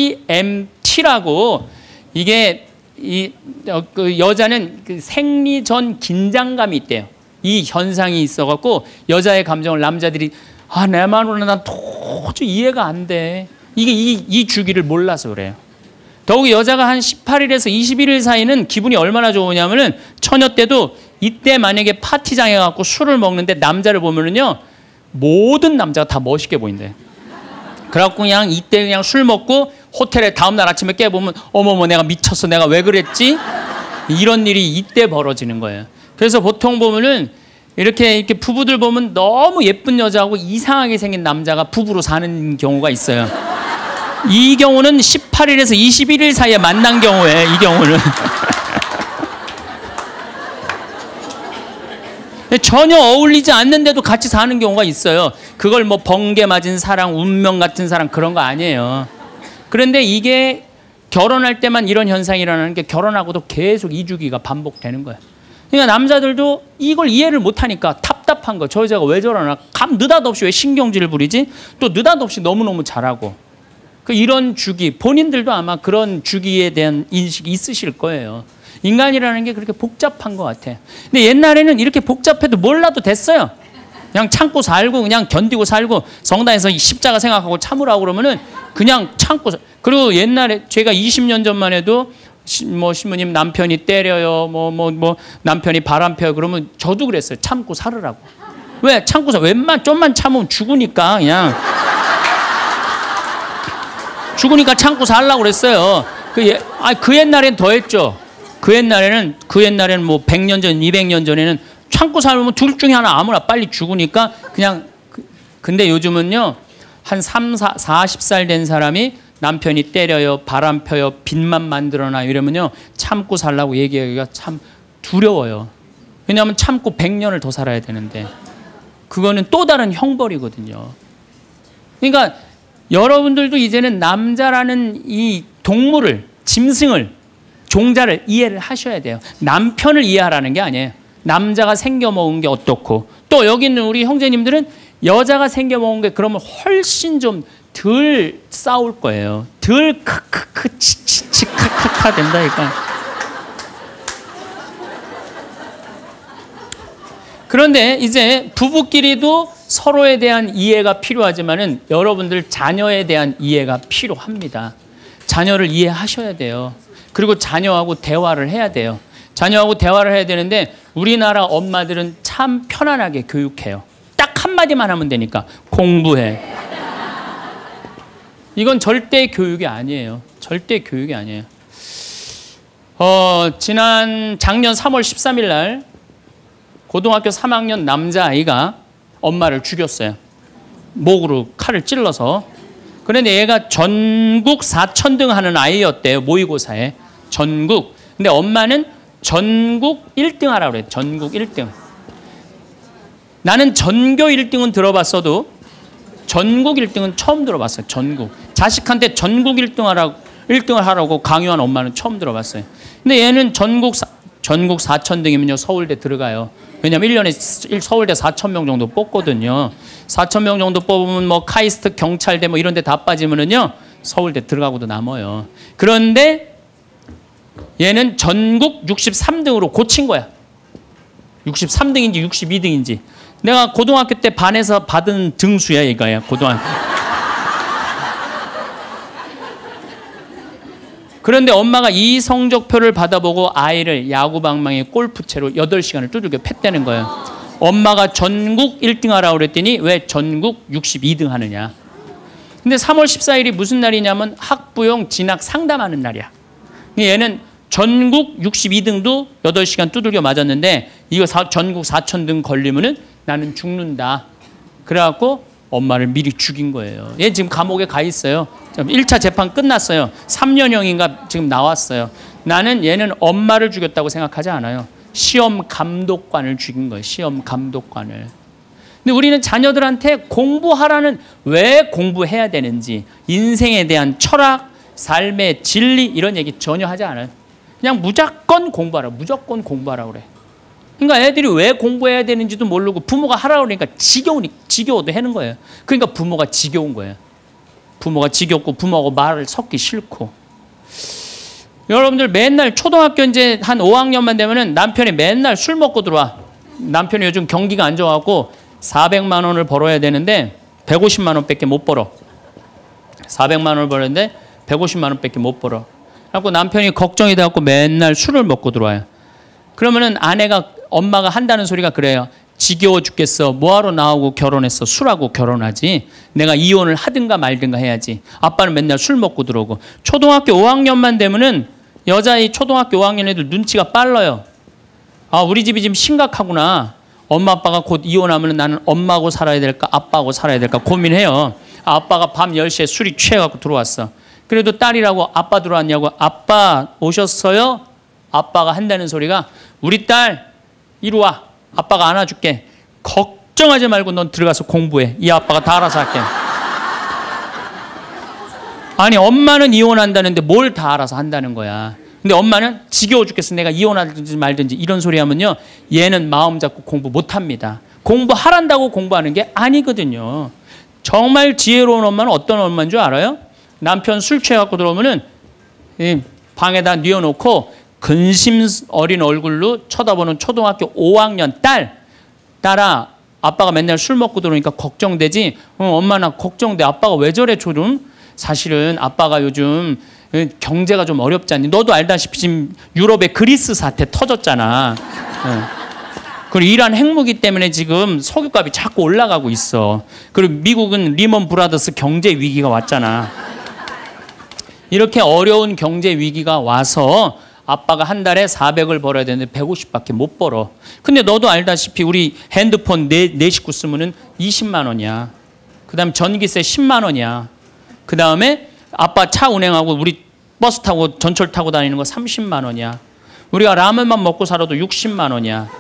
피엠티라고 이게 이, 어, 그 여자는 그 생리 전 긴장감이 있대요. 이 현상이 있어갖고 여자의 감정을 남자들이 아, 내 마누라 난 도저히 이해가 안 돼. 이게 이, 이 주기를 몰라서 그래요. 더욱이 여자가 한 십팔 일에서 이십일 일 사이는 기분이 얼마나 좋으냐면은 처녀 때도 이때 만약에 파티장에 가고 술을 먹는데 남자를 보면은요 모든 남자가 다 멋있게 보인대. 그래갖고 그냥 이때 그냥 술 먹고 호텔에 다음날 아침에 깨보면 어머머 내가 미쳤어. 내가 왜 그랬지? 이런 일이 이때 벌어지는 거예요. 그래서 보통 보면은 이렇게 이렇게 부부들 보면 너무 예쁜 여자하고 이상하게 생긴 남자가 부부로 사는 경우가 있어요. 이 경우는 십팔 일에서 이십일 일 사이에 만난 경우에 이 경우는 전혀 어울리지 않는데도 같이 사는 경우가 있어요. 그걸 뭐 번개 맞은 사랑, 운명 같은 사랑 그런 거 아니에요. 그런데 이게 결혼할 때만 이런 현상이 일어나는 게 결혼하고도 계속 이 주기가 반복되는 거예요. 그러니까 남자들도 이걸 이해를 못하니까 답답한 거. 저 여자가 왜 저러나? 감 느닷없이 왜 신경질을 부리지? 또 느닷없이 너무너무 잘하고. 그 이런 주기, 본인들도 아마 그런 주기에 대한 인식이 있으실 거예요. 인간이라는 게 그렇게 복잡한 것 같아. 근데 옛날에는 이렇게 복잡해도 몰라도 됐어요. 그냥 참고 살고 그냥 견디고 살고 성당에서 십자가 생각하고 참으라고 그러면은 그냥 참고. 그리고 옛날에 제가 이십 년 전만 해도 뭐 신부님 남편이 때려요, 뭐 뭐 뭐 남편이 바람 펴요 그러면 저도 그랬어요. 참고 살으라고. 왜 참고 살? 웬만 좀만 참으면 죽으니까 그냥 죽으니까 참고 살라고 그랬어요. 그, 예, 아, 그 옛날엔 더 했죠. 그 옛날에는 그 옛날에는 뭐 백 년 전, 이백 년 전에는 참고 살면 둘 중에 하나 아무나 빨리 죽으니까 그냥. 그, 근데 요즘은요 한 삼, 사, 사십 살 된 사람이 남편이 때려요, 바람 펴요, 빚만 만들어놔 이러면요 참고 살라고 얘기하기가 참 두려워요. 왜냐하면 참고 백 년을 더 살아야 되는데 그거는 또 다른 형벌이거든요. 그러니까 여러분들도 이제는 남자라는 이 동물을, 짐승을, 종자를 이해를 하셔야 돼요. 남편을 이해하라는 게 아니에요. 남자가 생겨먹은 게 어떻고, 또 여기 있는 우리 형제님들은 여자가 생겨먹은 게 그러면 훨씬 좀 덜 싸울 거예요. 덜 크크크 치치치 카카카 된다니까. 그런데 이제 부부끼리도 서로에 대한 이해가 필요하지만은 여러분들 자녀에 대한 이해가 필요합니다. 자녀를 이해하셔야 돼요. 그리고 자녀하고 대화를 해야 돼요. 자녀하고 대화를 해야 되는데 우리나라 엄마들은 참 편안하게 교육해요. 딱 한마디만 하면 되니까 공부해. 이건 절대 교육이 아니에요. 절대 교육이 아니에요. 어, 지난 작년 삼월 십삼일 날 고등학교 삼 학년 남자아이가 엄마를 죽였어요. 목으로 칼을 찔러서. 그런데 얘가 전국 사천 등 하는 아이였대요. 모의고사에. 전국. 근데 엄마는 전국 일 등 하라고 그래요. 전국 일 등. 나는 전교 일 등은 들어봤어도 전국 일 등은 처음 들어봤어요. 전국. 자식한테 전국 일 등 하라고, 일 등을 하라고 강요한 엄마는 처음 들어봤어요. 근데 얘는 전국, 사, 전국 사천 등이면요. 서울대 들어가요. 왜냐면 일 년에 서울대 사천 명 정도 뽑거든요. 사천 명 정도 뽑으면 뭐 카이스트, 경찰대 뭐 이런 데 다 빠지면은요. 서울대 들어가고도 남아요. 그런데 얘는 전국 육십삼 등으로 고친 거야. 육십삼 등인지 육십이 등인지. 내가 고등학교 때 반에서 받은 등수야 이거야. 고등학교. 그런데 엄마가 이 성적표를 받아보고 아이를 야구방망이 골프채로 여덟 시간을 두들겨 팼다는 거예요. 엄마가 전국 일 등 하라고 그랬더니 왜 전국 육십이 등 하느냐. 근데 삼월 십사일이 무슨 날이냐면 학부용 진학 상담하는 날이야. 얘는 전국 육십이 등도 여덟 시간 두들겨 맞았는데 이거 사, 전국 사천 등 걸리면은 나는 죽는다. 그래갖고 엄마를 미리 죽인 거예요. 얘 지금 감옥에 가 있어요. 일 차 재판 끝났어요. 삼 년형인가 지금 나왔어요. 나는 얘는 엄마를 죽였다고 생각하지 않아요. 시험 감독관을 죽인 거예요. 시험 감독관을. 근데 우리는 자녀들한테 공부하라는, 왜 공부해야 되는지, 인생에 대한 철학, 삶의 진리 이런 얘기 전혀 하지 않아요. 그냥 무조건 공부하라. 무조건 공부하라고 그래. 그러니까 애들이 왜 공부해야 되는지도 모르고 부모가 하라고 그러니까 지겨우니, 지겨워도 하는 거예요. 그러니까 부모가 지겨운 거예요. 부모가 지겹고 부모하고 말을 섞기 싫고. 여러분들 맨날 초등학교 이제 한 오 학년만 되면은 남편이 맨날 술 먹고 들어와. 남편이 요즘 경기가 안 좋아갖고 사백만 원을 벌어야 되는데 백오십만 원밖에 못 벌어. 사백만 원을 벌었는데 백오십만 원밖에 못 벌어. 그래갖고 남편이 걱정이 돼갖고 맨날 술을 먹고 들어와요. 그러면은 아내가, 엄마가 한다는 소리가 그래요. 지겨워 죽겠어. 뭐하러 나하고 결혼했어. 술하고 결혼하지. 내가 이혼을 하든가 말든가 해야지. 아빠는 맨날 술 먹고 들어오고. 초등학교 오 학년만 되면은 여자의 초등학교 오 학년 애들 눈치가 빨라요. 아, 우리 집이 지금 심각하구나. 엄마 아빠가 곧 이혼하면 나는 엄마하고 살아야 될까 아빠하고 살아야 될까 고민해요. 아빠가 밤 열 시에 술이 취해갖고 들어왔어. 그래도 딸이라고 아빠 들어왔냐고. 아빠 오셨어요? 아빠가 한다는 소리가 우리 딸 이리 와. 아빠가 안아줄게. 걱정하지 말고 넌 들어가서 공부해. 이 아빠가 다 알아서 할게. 아니 엄마는 이혼한다는데 뭘 다 알아서 한다는 거야. 근데 엄마는 지겨워 죽겠어. 내가 이혼하든지 말든지 이런 소리 하면요. 얘는 마음 잡고 공부 못합니다. 공부하란다고 공부하는 게 아니거든요. 정말 지혜로운 엄마는 어떤 엄마인 줄 알아요? 남편 술 취해갖고 들어오면은 방에다 뉘어놓고 근심 어린 얼굴로 쳐다보는 초등학교 오 학년 딸. 딸아, 아빠가 맨날 술 먹고 들어오니까 걱정되지? 어, 엄마 나 걱정돼. 아빠가 왜 저래 조금? 사실은 아빠가 요즘 경제가 좀 어렵지 않니? 너도 알다시피 지금 유럽의 그리스 사태 터졌잖아. 네. 그리고 이란 핵무기 때문에 지금 석유값이 자꾸 올라가고 있어. 그리고 미국은 리먼 브라더스 경제 위기가 왔잖아. 이렇게 어려운 경제 위기가 와서 아빠가 한 달에 사백을 벌어야 되는데 백오십밖에 못 벌어. 근데 너도 알다시피 우리 핸드폰 네, 네 식구 쓰면은 이십만 원이야. 그 다음에 전기세 십만 원이야. 그 다음에 아빠 차 운행하고 우리 버스 타고 전철 타고 다니는 거 삼십만 원이야. 우리가 라면만 먹고 살아도 육십만 원이야.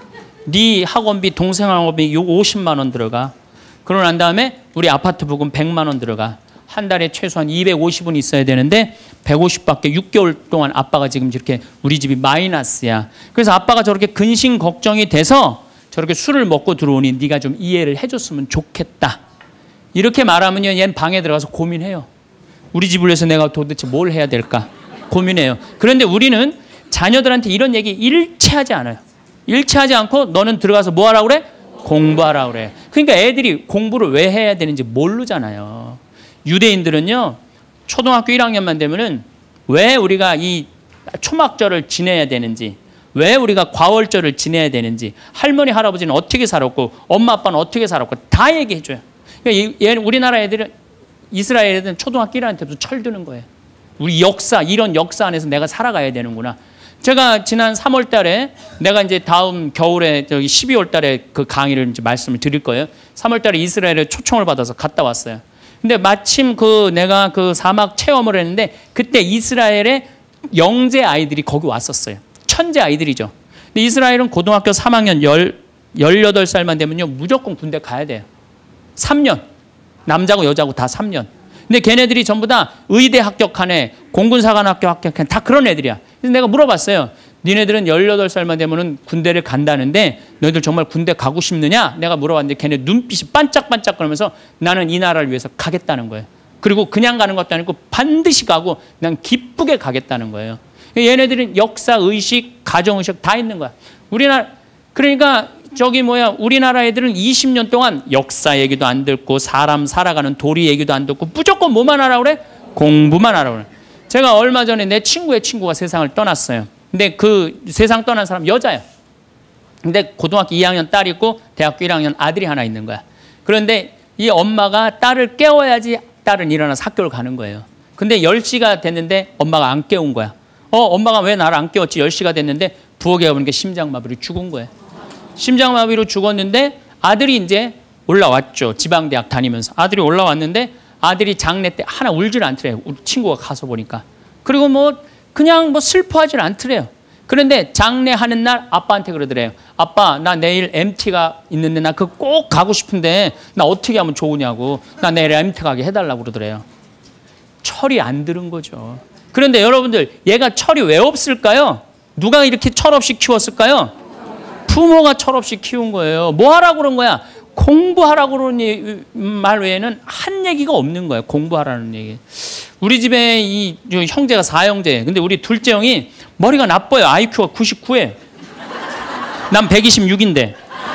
네 학원비, 동생 학원비 오십만 원 들어가. 그러고 난 다음에 우리 아파트 부금 백만 원 들어가. 한 달에 최소한 이백오십은 있어야 되는데 백오십밖에 육 개월 동안 아빠가 지금 이렇게 우리 집이 마이너스야. 그래서 아빠가 저렇게 근심 걱정이 돼서 저렇게 술을 먹고 들어오니 네가 좀 이해를 해줬으면 좋겠다. 이렇게 말하면요. 얘는 방에 들어가서 고민해요. 우리 집을 위해서 내가 도대체 뭘 해야 될까 고민해요. 그런데 우리는 자녀들한테 이런 얘기 일체하지 않아요. 일체하지 않고 너는 들어가서 뭐 하라고 그래? 공부하라고 그래. 그러니까 애들이 공부를 왜 해야 되는지 모르잖아요. 유대인들은요. 초등학교 일 학년만 되면은 왜 우리가 이 초막절을 지내야 되는지, 왜 우리가 과월절을 지내야 되는지, 할머니 할아버지는 어떻게 살았고 엄마 아빠는 어떻게 살았고 다 얘기해 줘요. 그러니까 우리나라 애들은, 이스라엘 애들은 초등학교 일 학년 때부터 철드는 거예요. 우리 역사, 이런 역사 안에서 내가 살아가야 되는구나. 제가 지난 삼월 달에 내가 이제 다음 겨울에 저기 십이월 달에 그 강의를 이제 말씀을 드릴 거예요. 삼월 달에 이스라엘에 초청을 받아서 갔다 왔어요. 근데 마침 그 내가 그 사막 체험을 했는데 그때 이스라엘의 영재 아이들이 거기 왔었어요. 천재 아이들이죠. 근데 이스라엘은 고등학교 삼 학년 열여덟 살만 되면요. 무조건 군대 가야 돼요. 삼 년. 남자고 여자고 다 삼 년. 근데 걔네들이 전부 다 의대 합격한 애, 공군사관학교 합격한 애, 다 그런 애들이야. 그래서 내가 물어봤어요. 니네들은 열여덟 살만 되면은 군대를 간다는데 너희들 정말 군대 가고 싶느냐? 내가 물어봤는데 걔네 눈빛이 반짝반짝 그러면서 나는 이 나라를 위해서 가겠다는 거예요. 그리고 그냥 가는 것도 아니고 반드시 가고 그냥 기쁘게 가겠다는 거예요. 얘네들은 역사, 의식, 가정의식 다 있는 거야. 우리나라, 그러니까 저기 뭐야, 우리나라 애들은 이십 년 동안 역사 얘기도 안 듣고 사람 살아가는 도리 얘기도 안 듣고 무조건 뭐만 하라고 그래? 공부만 하라고 그래. 제가 얼마 전에 내 친구의 친구가 세상을 떠났어요. 근데 그 세상 떠난 사람 여자예요. 근데 고등학교 이 학년 딸이 있고 대학교 일 학년 아들이 하나 있는 거야. 그런데 이 엄마가 딸을 깨워야지 딸은 일어나서 학교를 가는 거예요. 근데 열 시가 됐는데 엄마가 안 깨운 거야. 어, 엄마가 왜 나를 안 깨웠지? 열 시가 됐는데 부엌에 가보니까 심장마비로 죽은 거예요. 심장마비로 죽었는데 아들이 이제 올라왔죠. 지방대학 다니면서. 아들이 올라왔는데 아들이 장례 때 하나 울질 않더래요. 우리 친구가 가서 보니까. 그리고 뭐 그냥 뭐 슬퍼하질 않더래요. 그런데 장례하는 날 아빠한테 그러더래요. 아빠, 나 내일 엠티가 있는데 나 그거 꼭 가고 싶은데 나 어떻게 하면 좋으냐고. 나 내일 엠티 가게 해달라고 그러더래요. 철이 안 들은 거죠. 그런데 여러분들, 얘가 철이 왜 없을까요? 누가 이렇게 철없이 키웠을까요? 부모가 철없이 키운 거예요. 뭐 하라고 그런 거야? 공부하라고 그러는 말 외에는 한 얘기가 없는 거예요. 공부하라는 얘기. 우리 집에 이 형제가 사형제. 근데 우리 둘째 형이 머리가 나빠요. 아이큐가 구십구에. 난 백이십육인데.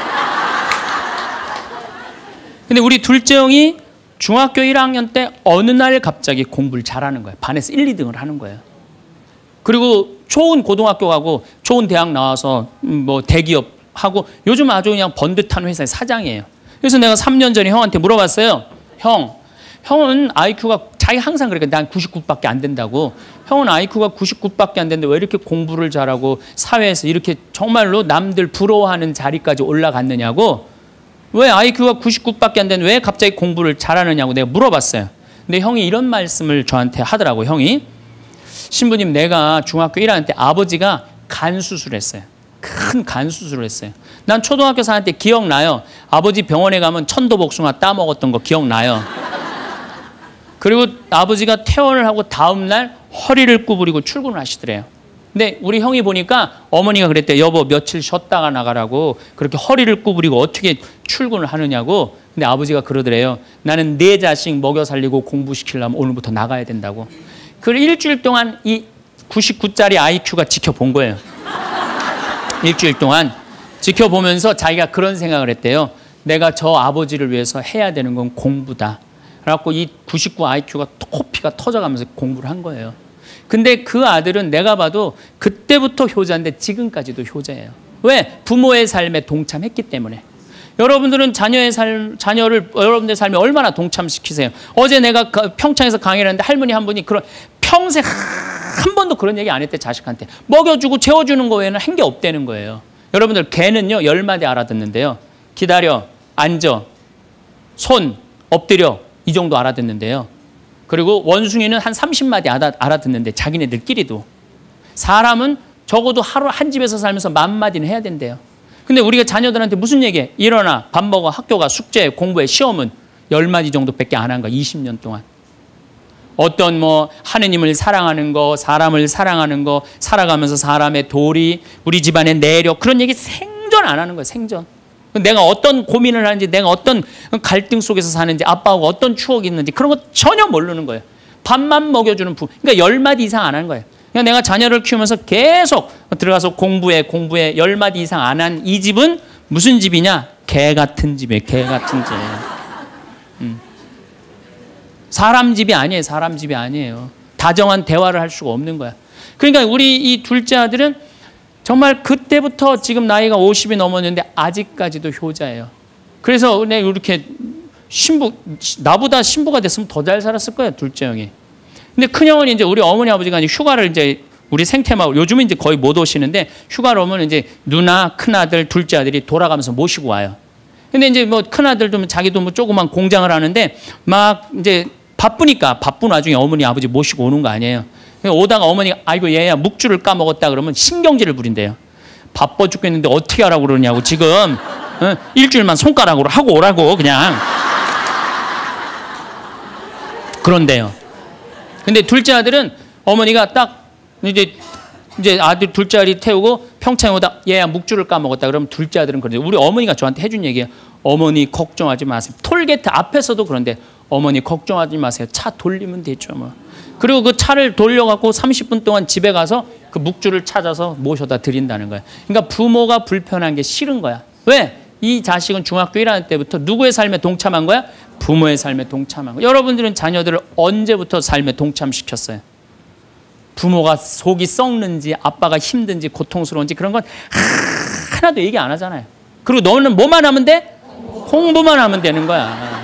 근데 우리 둘째 형이 중학교 일 학년 때 어느 날 갑자기 공부를 잘하는 거예요. 반에서 일, 이 등을 하는 거예요. 그리고 좋은 고등학교 가고 좋은 대학 나와서 뭐 대기업 하고 요즘 아주 그냥 번듯한 회사의 사장이에요. 그래서 내가 삼 년 전에 형한테 물어봤어요. 형, 형은 아이큐가 자기 항상 그러니까 난 구십구밖에 안 된다고. 형은 아이큐가 구십구밖에 안 되는데 왜 이렇게 공부를 잘하고 사회에서 이렇게 정말로 남들 부러워하는 자리까지 올라갔느냐고. 왜 아이큐가 구십구밖에 안 되는데 왜 갑자기 공부를 잘하느냐고 내가 물어봤어요. 근데 형이 이런 말씀을 저한테 하더라고. 형이, 신부님, 내가 중학교 일 학년 때 아버지가 간 수술했어요. 큰 간 수술을 했어요. 난 초등학교 사 학년 때 기억나요. 아버지 병원에 가면 천도복숭아 따먹었던 거 기억나요. 그리고 아버지가 퇴원을 하고 다음날 허리를 구부리고 출근을 하시더래요. 근데 우리 형이 보니까 어머니가 그랬대요. 여보, 며칠 쉬었다가 나가라고. 그렇게 허리를 구부리고 어떻게 출근을 하느냐고. 근데 아버지가 그러더래요. 나는 내 자식 먹여 살리고 공부시키려면 오늘부터 나가야 된다고. 그 일주일 동안 이 구십구짜리 아이큐가 지켜본 거예요. 일주일 동안 지켜보면서 자기가 그런 생각을 했대요. 내가 저 아버지를 위해서 해야 되는 건 공부다. 그래갖고 이 구십구 아이큐가 코피가 터져가면서 공부를 한 거예요. 근데 그 아들은 내가 봐도 그때부터 효자인데 지금까지도 효자예요. 왜? 부모의 삶에 동참했기 때문에. 여러분들은 자녀의 삶, 자녀를 여러분들의 삶에 얼마나 동참시키세요? 어제 내가 평창에서 강의를 했는데 할머니 한 분이 그런 평생 한 번도 그런 얘기 안 했대. 자식한테 먹여주고 재워주는 거 외에는 한 게 없다는 거예요. 여러분들 개는요 열 마디 알아듣는데요. 기다려, 앉아, 손, 엎드려, 이 정도 알아듣는데요. 그리고 원숭이는 한 삼십 마디 알아듣는데 자기네들끼리도. 사람은 적어도 하루 한 집에서 살면서 만 마디는 해야 된대요. 근데 우리가 자녀들한테 무슨 얘기해? 일어나, 밥 먹어, 학교 가, 숙제, 공부해, 시험은 열 마디 정도밖에 안 한 거야. 이십 년 동안. 어떤 뭐 하느님을 사랑하는 거, 사람을 사랑하는 거, 살아가면서 사람의 도리, 우리 집안의 내력, 그런 얘기 생전 안 하는 거예요. 생전. 내가 어떤 고민을 하는지, 내가 어떤 갈등 속에서 사는지, 아빠하고 어떤 추억이 있는지 그런 거 전혀 모르는 거예요. 밥만 먹여주는 부. 그러니까 열 마디 이상 안 하는 거예요. 그러니까 내가 자녀를 키우면서 계속 들어가서 공부해, 공부해, 열 마디 이상 안 한 이 집은 무슨 집이냐? 개 같은 집이에요. 개 같은 집. 음. 사람 집이 아니에요. 사람 집이 아니에요. 다정한 대화를 할 수가 없는 거야. 그러니까 우리 이 둘째 아들은 정말 그때부터 지금 나이가 오십이 넘었는데 아직까지도 효자예요. 그래서 내가 이렇게 신부, 나보다 신부가 됐으면 더 잘 살았을 거예요. 둘째 형이. 근데 큰 형은 이제 우리 어머니 아버지가 이제 휴가를 이제 우리 생태마을, 요즘은 이제 거의 못 오시는데 휴가를 오면 이제 누나, 큰아들, 둘째 아들이 돌아가면서 모시고 와요. 근데 이제 뭐 큰아들도 자기도 뭐 조그만 공장을 하는데 막 이제 바쁘니까 바쁜 와중에 어머니 아버지 모시고 오는 거 아니에요. 오다가 어머니가 아이고 얘야 묵주를 까먹었다 그러면 신경질을 부린대요. 바빠 죽겠는데 어떻게 하라고 그러냐고 지금. 어? 일주일만 손가락으로 하고 오라고 그냥. 그런데요. 근데 둘째 아들은 어머니가 딱 이제 이제 아들 둘째 아들이 태우고 평창에 오다 얘야 묵주를 까먹었다 그러면 둘째 아들은 그런데 우리 어머니가 저한테 해준 얘기예요. 어머니 걱정하지 마세요. 톨게이트 앞에서도 그런데 어머니 걱정하지 마세요. 차 돌리면 되죠 뭐. 그리고 그 차를 돌려갖고 삼십 분 동안 집에 가서 그 묵주를 찾아서 모셔다 드린다는 거야. 그러니까 부모가 불편한 게 싫은 거야. 왜? 이 자식은 중학교 일 학년 때부터 누구의 삶에 동참한 거야? 부모의 삶에 동참한 거야. 여러분들은 자녀들을 언제부터 삶에 동참시켰어요? 부모가 속이 썩는지 아빠가 힘든지 고통스러운지 그런 건 하나도 얘기 안 하잖아요. 그리고 너는 뭐만 하면 돼? 공부만 하면 되는 거야.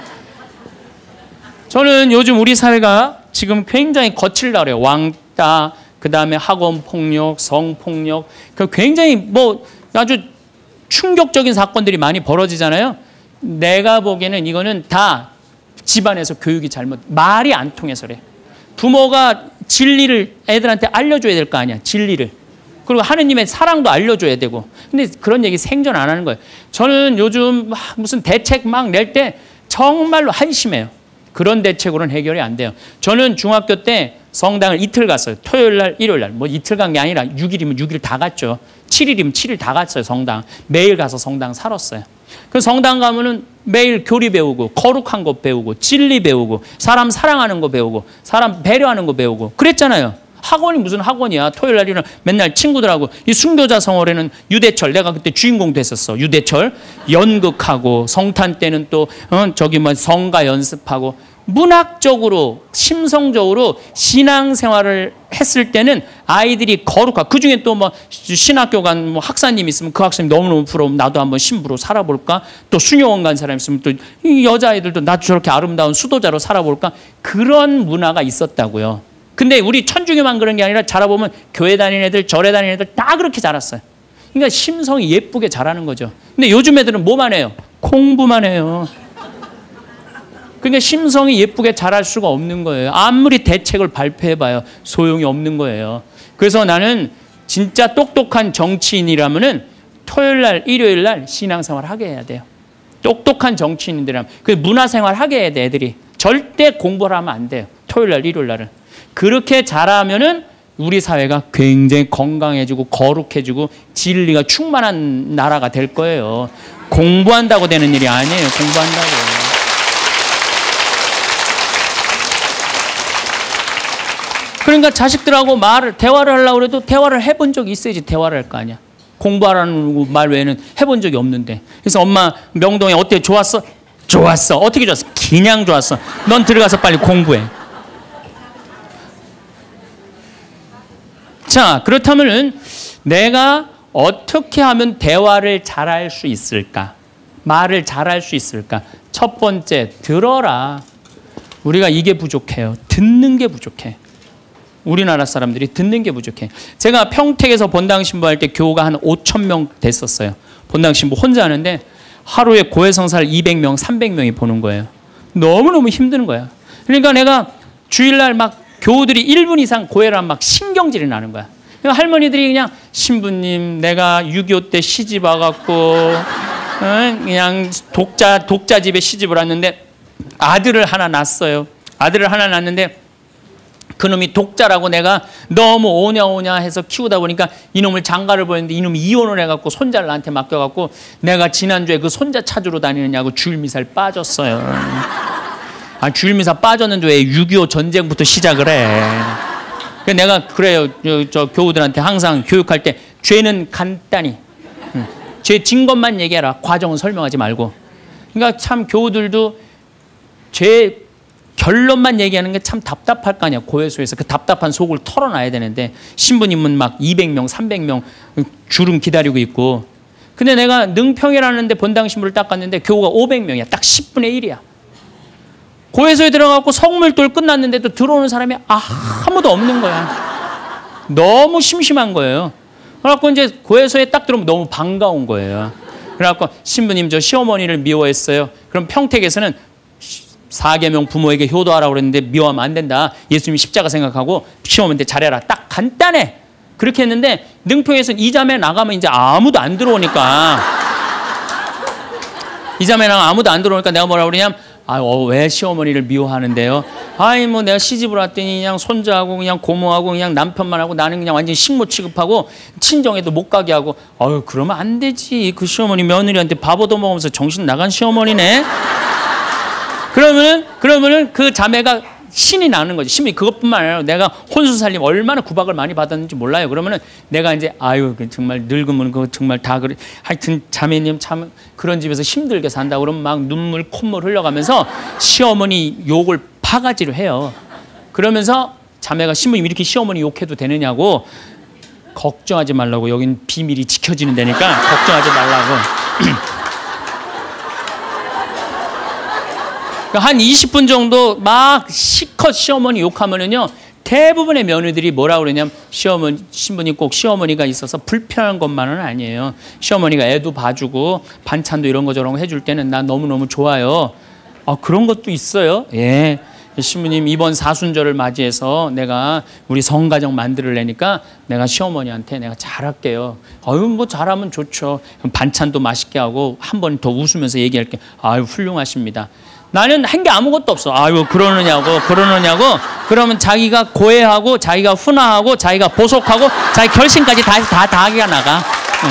저는 요즘 우리 사회가 지금 굉장히 거칠다 그래요. 왕따, 그 다음에 학원 폭력, 성폭력, 그 굉장히 뭐 아주 충격적인 사건들이 많이 벌어지잖아요. 내가 보기에는 이거는 다 집안에서 교육이 잘못, 말이 안 통해서 그래. 부모가 진리를 애들한테 알려줘야 될 거 아니야. 진리를. 그리고 하느님의 사랑도 알려줘야 되고. 근데 그런 얘기 생전 안 하는 거예요. 저는 요즘 막 무슨 대책 막 낼 때 정말로 한심해요. 그런 대책으로는 해결이 안 돼요. 저는 중학교 때 성당을 이틀 갔어요. 토요일 날, 일요일 날. 뭐 이틀 간 게 아니라 육 일이면 육 일 다 갔죠. 칠 일이면 칠 일 다 갔어요, 성당. 매일 가서 성당 살았어요. 그 성당 가면은 매일 교리 배우고, 거룩한 거 배우고, 진리 배우고, 사람 사랑하는 거 배우고, 사람 배려하는 거 배우고. 그랬잖아요. 학원이 무슨 학원이야. 토요일 날 일요일 맨날 친구들하고. 이 순교자 성월에는 유대철, 내가 그때 주인공 됐었어. 유대철 연극하고, 성탄 때는 또 어, 저기 뭐 성가 연습하고. 문학적으로 심성적으로 신앙생활을 했을 때는 아이들이 거룩하고, 그중에 또 뭐 신학교 간 뭐 학사님 있으면 그 학생이 너무너무 부러우면 나도 한번 신부로 살아볼까. 또 수녀원 간 사람 있으면 또 이 여자아이들도 나 저렇게 아름다운 수도자로 살아볼까. 그런 문화가 있었다고요. 근데 우리 천주교만 그런 게 아니라 자라보면 교회 다니는 애들, 절에 다니는 애들 다 그렇게 자랐어요. 그러니까 심성이 예쁘게 자라는 거죠. 근데 요즘 애들은 뭐만 해요? 공부만 해요. 그러니까 심성이 예쁘게 자랄 수가 없는 거예요. 아무리 대책을 발표해봐요. 소용이 없는 거예요. 그래서 나는 진짜 똑똑한 정치인이라면은 토요일 날, 일요일 날 신앙생활 하게 해야 돼요. 똑똑한 정치인들이라면. 그 문화생활 하게 해야 돼, 애들이. 절대 공부를 하면 안 돼요. 토요일 날, 일요일 날은. 그렇게 잘하면은 우리 사회가 굉장히 건강해지고 거룩해지고 진리가 충만한 나라가 될 거예요. 공부한다고 되는 일이 아니에요. 공부한다고. 그러니까 자식들하고 말을, 대화를 하려고 해도 대화를 해본 적이 있어야지 대화를 할 거 아니야. 공부하라는 말 외에는 해본 적이 없는데. 그래서 엄마 명동에 어때? 좋았어? 좋았어. 어떻게 좋았어? 그냥 좋았어. 넌 들어가서 빨리 공부해. 자, 그렇다면은 내가 어떻게 하면 대화를 잘할 수 있을까? 말을 잘할 수 있을까? 첫 번째, 들어라. 우리가 이게 부족해요. 듣는 게 부족해. 우리나라 사람들이 듣는 게 부족해. 제가 평택에서 본당 신부할 때 교우가 한 오천 명 됐었어요. 본당 신부 혼자 하는데 하루에 고해성사를 이백 명, 삼백 명이 보는 거예요. 너무너무 힘든 거야. 그러니까 내가 주일날 막 교우들이 일 분 이상 고해를 하면 막 신경질이 나는 거야. 그러니까 할머니들이 그냥 신부님 내가 육이오 때 시집 와갖고 그냥 독자, 독자 집에 시집을 왔는데 아들을 하나 낳았어요. 아들을 하나 낳았는데 그놈이 독자라고 내가 너무 오냐오냐 해서 키우다 보니까 이놈을 장가를 보냈는데 이놈이 이혼을 해갖고 손자를 나한테 맡겨갖고 내가 지난주에 그 손자 찾으러 다니느냐고 주일미사를 빠졌어요. 아, 주일미사 빠졌는데 왜 육이오 전쟁부터 시작을 해. 그래서 내가 그래요. 저, 저 교우들한테 항상 교육할 때 죄는 간단히 응. 죄 진 것만 얘기해라. 과정은 설명하지 말고. 그러니까 참 교우들도 죄 결론만 얘기하는 게 참 답답할 거 아니야. 고해소에서 그 답답한 속을 털어놔야 되는데 신부님은 막 이백 명, 삼백 명 줄은 기다리고 있고. 근데 내가 능평이라는 데 본당 신부를 딱 갔는데 교우가 오백 명이야. 딱 십분의 일이야. 고해소에 들어가고 성물돌 끝났는데도 들어오는 사람이 아무도 없는 거야. 너무 심심한 거예요. 그래갖고 이제 고해소에 딱 들어오면 너무 반가운 거예요. 그래갖고 신부님 저 시어머니를 미워했어요. 그럼 평택에서는 사계명 부모에게 효도하라고 그랬는데 미워하면 안 된다. 예수님이 십자가 생각하고 시어머니한테 잘해라. 딱 간단해. 그렇게 했는데 능평에서는 이 자매 나가면 이제 아무도 안 들어오니까 이 자매 나가면 아무도 안 들어오니까 내가 뭐라고 그러냐면 아, 어, 왜 시어머니를 미워하는데요? 아이, 뭐 내가 시집을 왔더니 그냥 손자하고 그냥 고모하고 그냥 남편만 하고 나는 그냥 완전 식모 취급하고 친정에도 못 가게 하고 어휴, 그러면 안 되지. 그 시어머니 며느리한테 밥 얻어먹으면서 정신 나간 시어머니네. 그러면은, 그러면은 그 자매가 신이 나는 거지. 신이 그것뿐만 아니라 내가 혼수 살림 얼마나 구박을 많이 받았는지 몰라요. 그러면은 내가 이제 아유 정말 늙으면 그 정말 다 그래. 하여튼 자매님 참 그런 집에서 힘들게 산다 그러면 막 눈물 콧물 흘려가면서 시어머니 욕을 바가지로 해요. 그러면서 자매가 신부님 이렇게 시어머니 욕해도 되느냐고 걱정하지 말라고 여긴 비밀이 지켜지는 데니까 걱정하지 말라고. 한 이십 분 정도 막 시컷 시어머니 욕하면은요 대부분의 며느리들이 뭐라고 그러냐면 시어머니, 신부님 꼭 시어머니가 있어서 불편한 것만은 아니에요. 시어머니가 애도 봐주고 반찬도 이런 거 저런 거 해줄 때는 나 너무너무 좋아요. 아, 그런 것도 있어요. 예. 신부님 이번 사순절을 맞이해서 내가 우리 성가정 만들려니까 내가 시어머니한테 내가 잘할게요. 아유 뭐 잘하면 좋죠. 반찬도 맛있게 하고 한 번 더 웃으면서 얘기할게. 아유 훌륭하십니다. 나는 한 게 아무것도 없어. 아유 그러느냐고 그러느냐고 그러면 자기가 고해하고 자기가 훈화하고 자기가 보속하고 자기 결심까지 다 다 다 하기가 나가.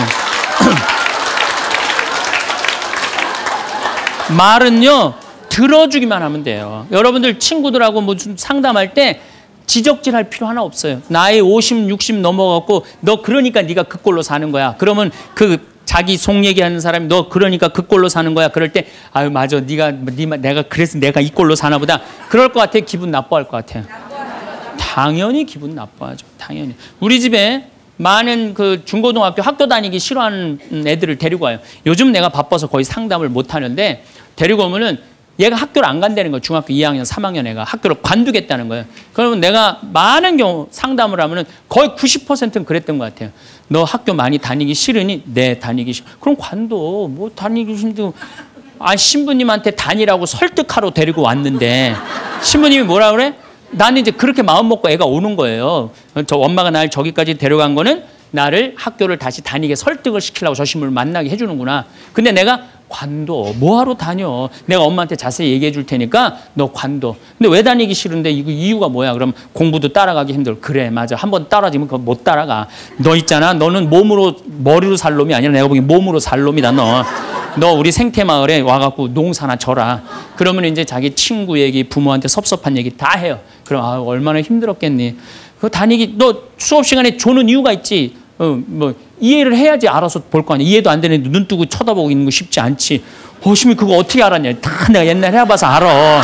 응. 말은요 들어주기만 하면 돼요. 여러분들 친구들하고 무슨 상담할 때 지적질할 필요 하나 없어요. 나이 오십, 육십 넘어갖고 너 그러니까 네가 그 꼴로 사는 거야. 그러면 그 자기 속 얘기하는 사람이 너 그러니까 그 꼴로 사는 거야. 그럴 때 아유 맞아 네가 네가 내가 그래서 내가 이 꼴로 사나 보다. 그럴 것 같아. 기분 나빠할 것 같아요. 당연히 기분 나빠하죠. 당연히. 우리 집에 많은 그 중고등학교 학교 다니기 싫어하는 애들을 데리고 와요. 요즘 내가 바빠서 거의 상담을 못 하는데 데리고 오면은 얘가 학교를 안 간다는 거예요. 중학교 이 학년, 삼 학년 애가 학교를 관두겠다는 거예요. 그러면 내가 많은 경우 상담을 하면은 거의 구십 퍼센트는 그랬던 것 같아요. 너 학교 많이 다니기 싫으니? 네, 다니기 싫어. 그럼 관둬. 뭐 다니기 힘들고. 아, 신부님한테 다니라고 설득하러 데리고 왔는데 신부님이 뭐라 그래? 나는 이제 그렇게 마음 먹고 애가 오는 거예요. 저 엄마가 날 저기까지 데려간 거는 나를 학교를 다시 다니게 설득을 시키려고 저 신부를 만나게 해주는구나. 근데 내가 관둬. 뭐하러 다녀? 내가 엄마한테 자세히 얘기해 줄 테니까 너 관둬. 근데 왜 다니기 싫은데 이거 이유가 뭐야? 그럼 공부도 따라가기 힘들어. 그래, 맞아. 한번 따라지면 그거 못 따라가. 너 있잖아. 너는 몸으로, 머리로 살 놈이 아니라 내가 보기엔 몸으로 살 놈이다, 너. 너 우리 생태마을에 와갖고 농사나 져라. 그러면 이제 자기 친구 얘기, 부모한테 섭섭한 얘기 다 해요. 그럼 아, 얼마나 힘들었겠니? 그 다니기, 너 수업 시간에 조는 이유가 있지. 어, 뭐 이해를 해야지 알아서 볼 거 아니야. 이해도 안 되는데 눈 뜨고 쳐다보고 있는 거 쉽지 않지. 어심이 그거 어떻게 알았냐. 다 내가 옛날에 해봐서 알아.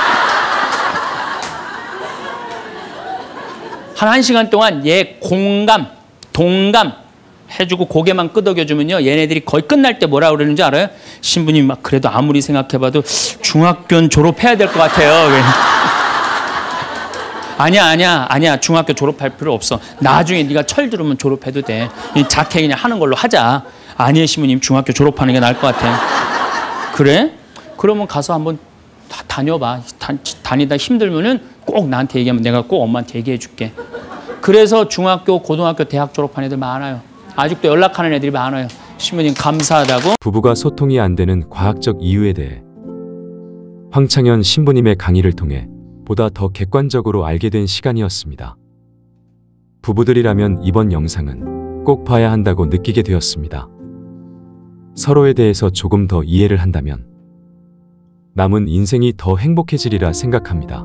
한 한 시간 동안 얘 공감, 동감 해주고 고개만 끄덕여주면요. 얘네들이 거의 끝날 때 뭐라 그러는지 알아요? 신부님 막 그래도 아무리 생각해봐도 중학교는 졸업해야 될 것 같아요. 아니야, 아니야, 아니야. 중학교 졸업할 필요 없어. 나중에 네가 철 들으면 졸업해도 돼. 자퇴 그냥 하는 걸로 하자. 아니에요, 신부님. 중학교 졸업하는 게 나을 것 같아. 그래? 그러면 가서 한번 다 다녀봐. 다, 다니다 힘들면은 꼭 나한테 얘기하면 내가 꼭 엄마한테 얘기해 줄게. 그래서 중학교, 고등학교, 대학 졸업한 애들 많아요. 아직도 연락하는 애들이 많아요. 신부님 감사하다고. 부부가 소통이 안 되는 과학적 이유에 대해 황창현 신부님의 강의를 통해 보다 더 객관적으로 알게 된 시간이었습니다. 부부들이라면 이번 영상은 꼭 봐야 한다고 느끼게 되었습니다. 서로에 대해서 조금 더 이해를 한다면 남은 인생이 더 행복해지리라 생각합니다.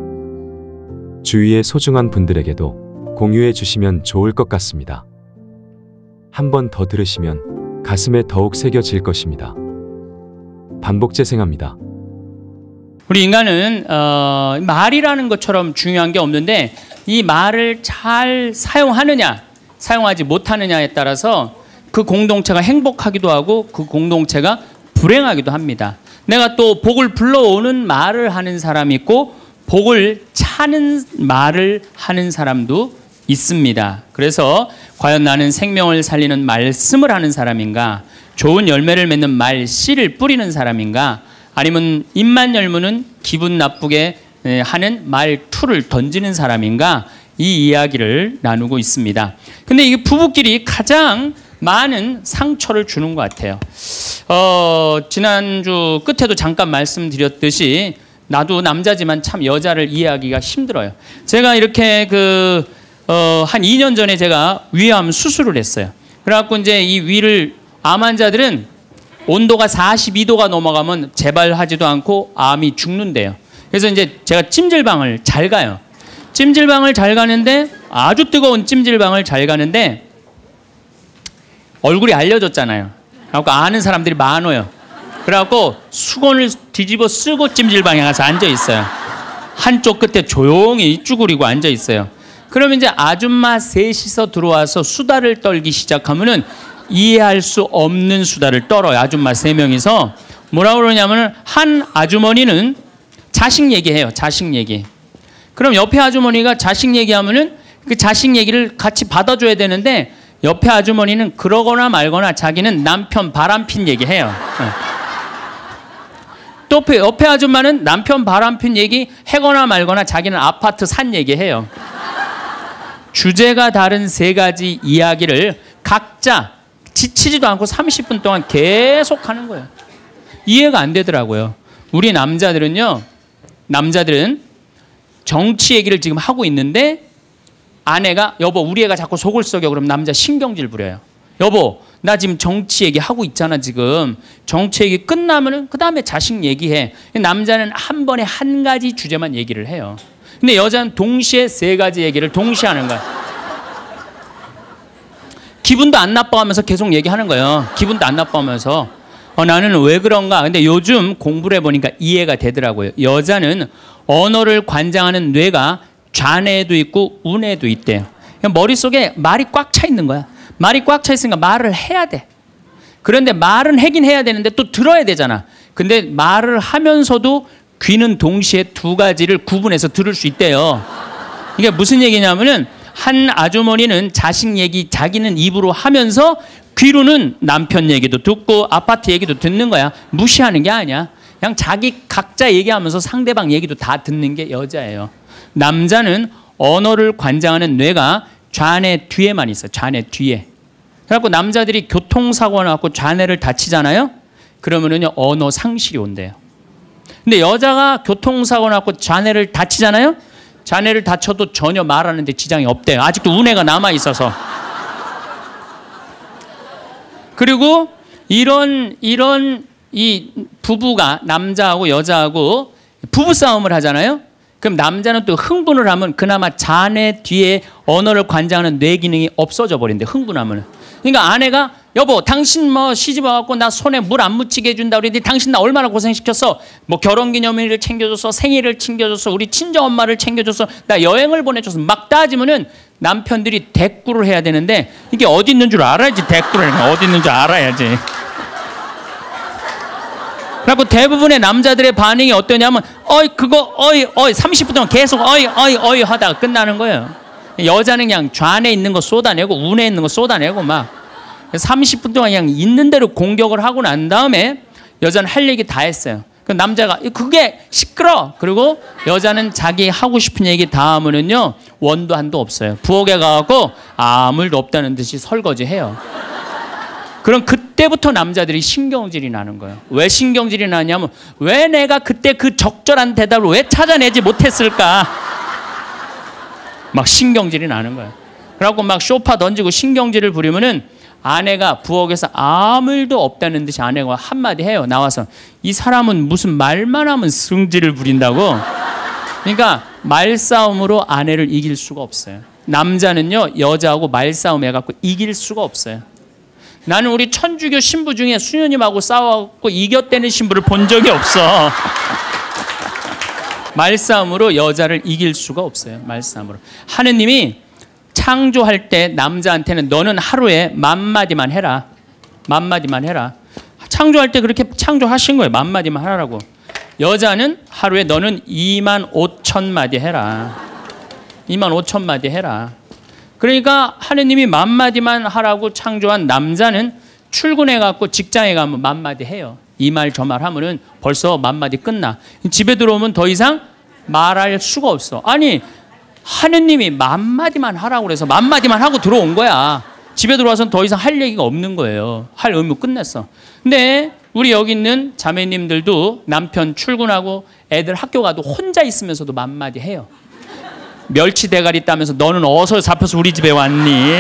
주위의 소중한 분들에게도 공유해 주시면 좋을 것 같습니다. 한 번 더 들으시면 가슴에 더욱 새겨질 것입니다. 반복 재생합니다. 우리 인간은 어, 말이라는 것처럼 중요한 게 없는데 이 말을 잘 사용하느냐 사용하지 못하느냐에 따라서 그 공동체가 행복하기도 하고 그 공동체가 불행하기도 합니다. 내가 또 복을 불러오는 말을 하는 사람이 있고 복을 차는 말을 하는 사람도 있습니다. 그래서 과연 나는 생명을 살리는 말씀을 하는 사람인가, 좋은 열매를 맺는 말씨를 뿌리는 사람인가, 아니면 입만 열무는 기분 나쁘게 하는 말투를 던지는 사람인가, 이 이야기를 나누고 있습니다. 근데 이게 부부끼리 가장 많은 상처를 주는 것 같아요. 어, 지난주 끝에도 잠깐 말씀드렸듯이 나도 남자지만 참 여자를 이해하기가 힘들어요. 제가 이렇게 그, 어, 한 이 년 전에 제가 위암 수술을 했어요. 그래갖고 이제 이 위를, 암 환자들은 온도가 사십이 도가 넘어가면 재발하지도 않고 암이 죽는데요. 그래서 이제 제가 찜질방을 잘 가요. 찜질방을 잘 가는데, 아주 뜨거운 찜질방을 잘 가는데 얼굴이 알려졌잖아요. 그래갖고 아는 사람들이 많아요. 그래갖고 수건을 뒤집어 쓰고 찜질방에 가서 앉아 있어요. 한쪽 끝에 조용히 쭈그리고 앉아 있어요. 그러면 이제 아줌마 셋이서 들어와서 수다를 떨기 시작하면은 이해할 수 없는 수다를 떨어요. 아줌마 세 명이서 뭐라 그러냐면은 한 아주머니는 자식 얘기해요. 자식 얘기. 그럼 옆에 아주머니가 자식 얘기하면은 그 자식 얘기를 같이 받아줘야 되는데 옆에 아주머니는 그러거나 말거나 자기는 남편 바람핀 얘기해요. 또 옆에 아줌마는 남편 바람핀 얘기 해거나 말거나 자기는 아파트 산 얘기해요. 주제가 다른 세 가지 이야기를 각자 지치지도 않고 삼십 분 동안 계속 하는 거예요. 이해가 안 되더라고요. 우리 남자들은요, 남자들은 정치 얘기를 지금 하고 있는데 아내가 여보 우리 애가 자꾸 속을 썩여 그러면 남자 신경질 부려요. 여보 나 지금 정치 얘기 하고 있잖아 지금. 정치 얘기 끝나면은 그 다음에 자식 얘기해. 남자는 한 번에 한 가지 주제만 얘기를 해요. 근데 여자는 동시에 세 가지 얘기를 동시에 하는 거야. 기분도 안 나빠하면서 계속 얘기하는 거예요. 기분도 안 나빠하면서 어, 나는 왜 그런가. 근데 요즘 공부를 해보니까 이해가 되더라고요. 여자는 언어를 관장하는 뇌가 좌뇌에도 있고 우뇌에도 있대요. 머릿속에 말이 꽉 차 있는 거야. 말이 꽉 차 있으니까 말을 해야 돼. 그런데 말은 하긴 해야 되는데 또 들어야 되잖아. 근데 말을 하면서도 귀는 동시에 두 가지를 구분해서 들을 수 있대요. 이게 무슨 얘기냐면은 한 아주머니는 자식 얘기 자기는 입으로 하면서 귀로는 남편 얘기도 듣고 아파트 얘기도 듣는 거야. 무시하는 게 아니야. 그냥 자기 각자 얘기하면서 상대방 얘기도 다 듣는 게 여자예요. 남자는 언어를 관장하는 뇌가 좌뇌 뒤에만 있어요. 좌뇌 뒤에. 그래갖고 남자들이 교통사고 나고 좌뇌를 다치잖아요. 그러면은요 언어 상실이 온대요. 근데 여자가 교통사고 나고 좌뇌를 다치잖아요. 좌뇌를 다쳐도 전혀 말하는데 지장이 없대요. 아직도 우뇌가 남아 있어서. 그리고 이런 이런 이 부부가 남자하고 여자하고 부부 싸움을 하잖아요. 그럼 남자는 또 흥분을 하면 그나마 좌뇌 뒤에 언어를 관장하는 뇌 기능이 없어져 버린대. 흥분하면. 그러니까 아내가 여보 당신 뭐 시집 와갖고 나 손에 물 안 묻히게 해준다 그랬는데 당신 나 얼마나 고생시켰어. 뭐 결혼기념일을 챙겨줬어. 생일을 챙겨줬어. 우리 친정엄마를 챙겨줬어. 나 여행을 보내줘서 막 따지면은 남편들이 대꾸를 해야 되는데 이게 어디 있는 줄 알아야지. 대꾸를 어디 있는 줄 알아야지. 그래갖고 대부분의 남자들의 반응이 어떠냐면 어이 그거 어이 어이 삼십 분 동안 계속 어이 어이 어이 하다가 끝나는 거예요. 여자는 그냥 좌뇌에 있는 거 쏟아내고 우뇌에 있는 거 쏟아내고 막 삼십 분 동안 그냥 있는 대로 공격을 하고 난 다음에 여자는 할 얘기 다 했어요. 그 남자가 그게 시끄러. 그리고 여자는 자기 하고 싶은 얘기 다 하면은요 원도 한도 없어요. 부엌에 가갖고 아무 일도 없다는 듯이 설거지해요. 그럼 그때부터 남자들이 신경질이 나는 거예요. 왜 신경질이 나냐면 왜 내가 그때 그 적절한 대답을 왜 찾아내지 못했을까? 막 신경질이 나는 거예요. 그래갖고 막 쇼파 던지고 신경질을 부리면은 아내가 부엌에서 아무 일도 없다는 듯이 아내가 한마디 해요. 나와서 이 사람은 무슨 말만 하면 승질을 부린다고. 그러니까 말싸움으로 아내를 이길 수가 없어요. 남자는요 여자하고 말싸움 해갖고 이길 수가 없어요. 나는 우리 천주교 신부 중에 수녀님하고 싸워갖고 이겼다는 신부를 본 적이 없어. 말싸움으로 여자를 이길 수가 없어요. 말싸움으로. 하느님이 창조할 때 남자한테는 너는 하루에 만 마디만 해라. 만 마디만 해라. 창조할 때 그렇게 창조하신 거예요. 만 마디만 하라고. 여자는 하루에 너는 이만 오천 마디 해라. 이만 오천 마디 해라. 그러니까 하느님이 만 마디만 하라고 창조한 남자는 출근해갖고 직장에 가면 만 마디 해요. 이 말 저 말 하면은 벌써 만 마디 끝나. 집에 들어오면 더 이상 말할 수가 없어. 아니 하느님이 만 마디만 하라고 그래서 만 마디만 하고 들어온 거야. 집에 들어와서는 더 이상 할 얘기가 없는 거예요. 할 의무 끝냈어. 근데 우리 여기 있는 자매님들도 남편 출근하고 애들 학교 가도 혼자 있으면서도 만 마디 해요. 멸치 대가리 따면서 너는 어디서 잡혀서 우리 집에 왔니?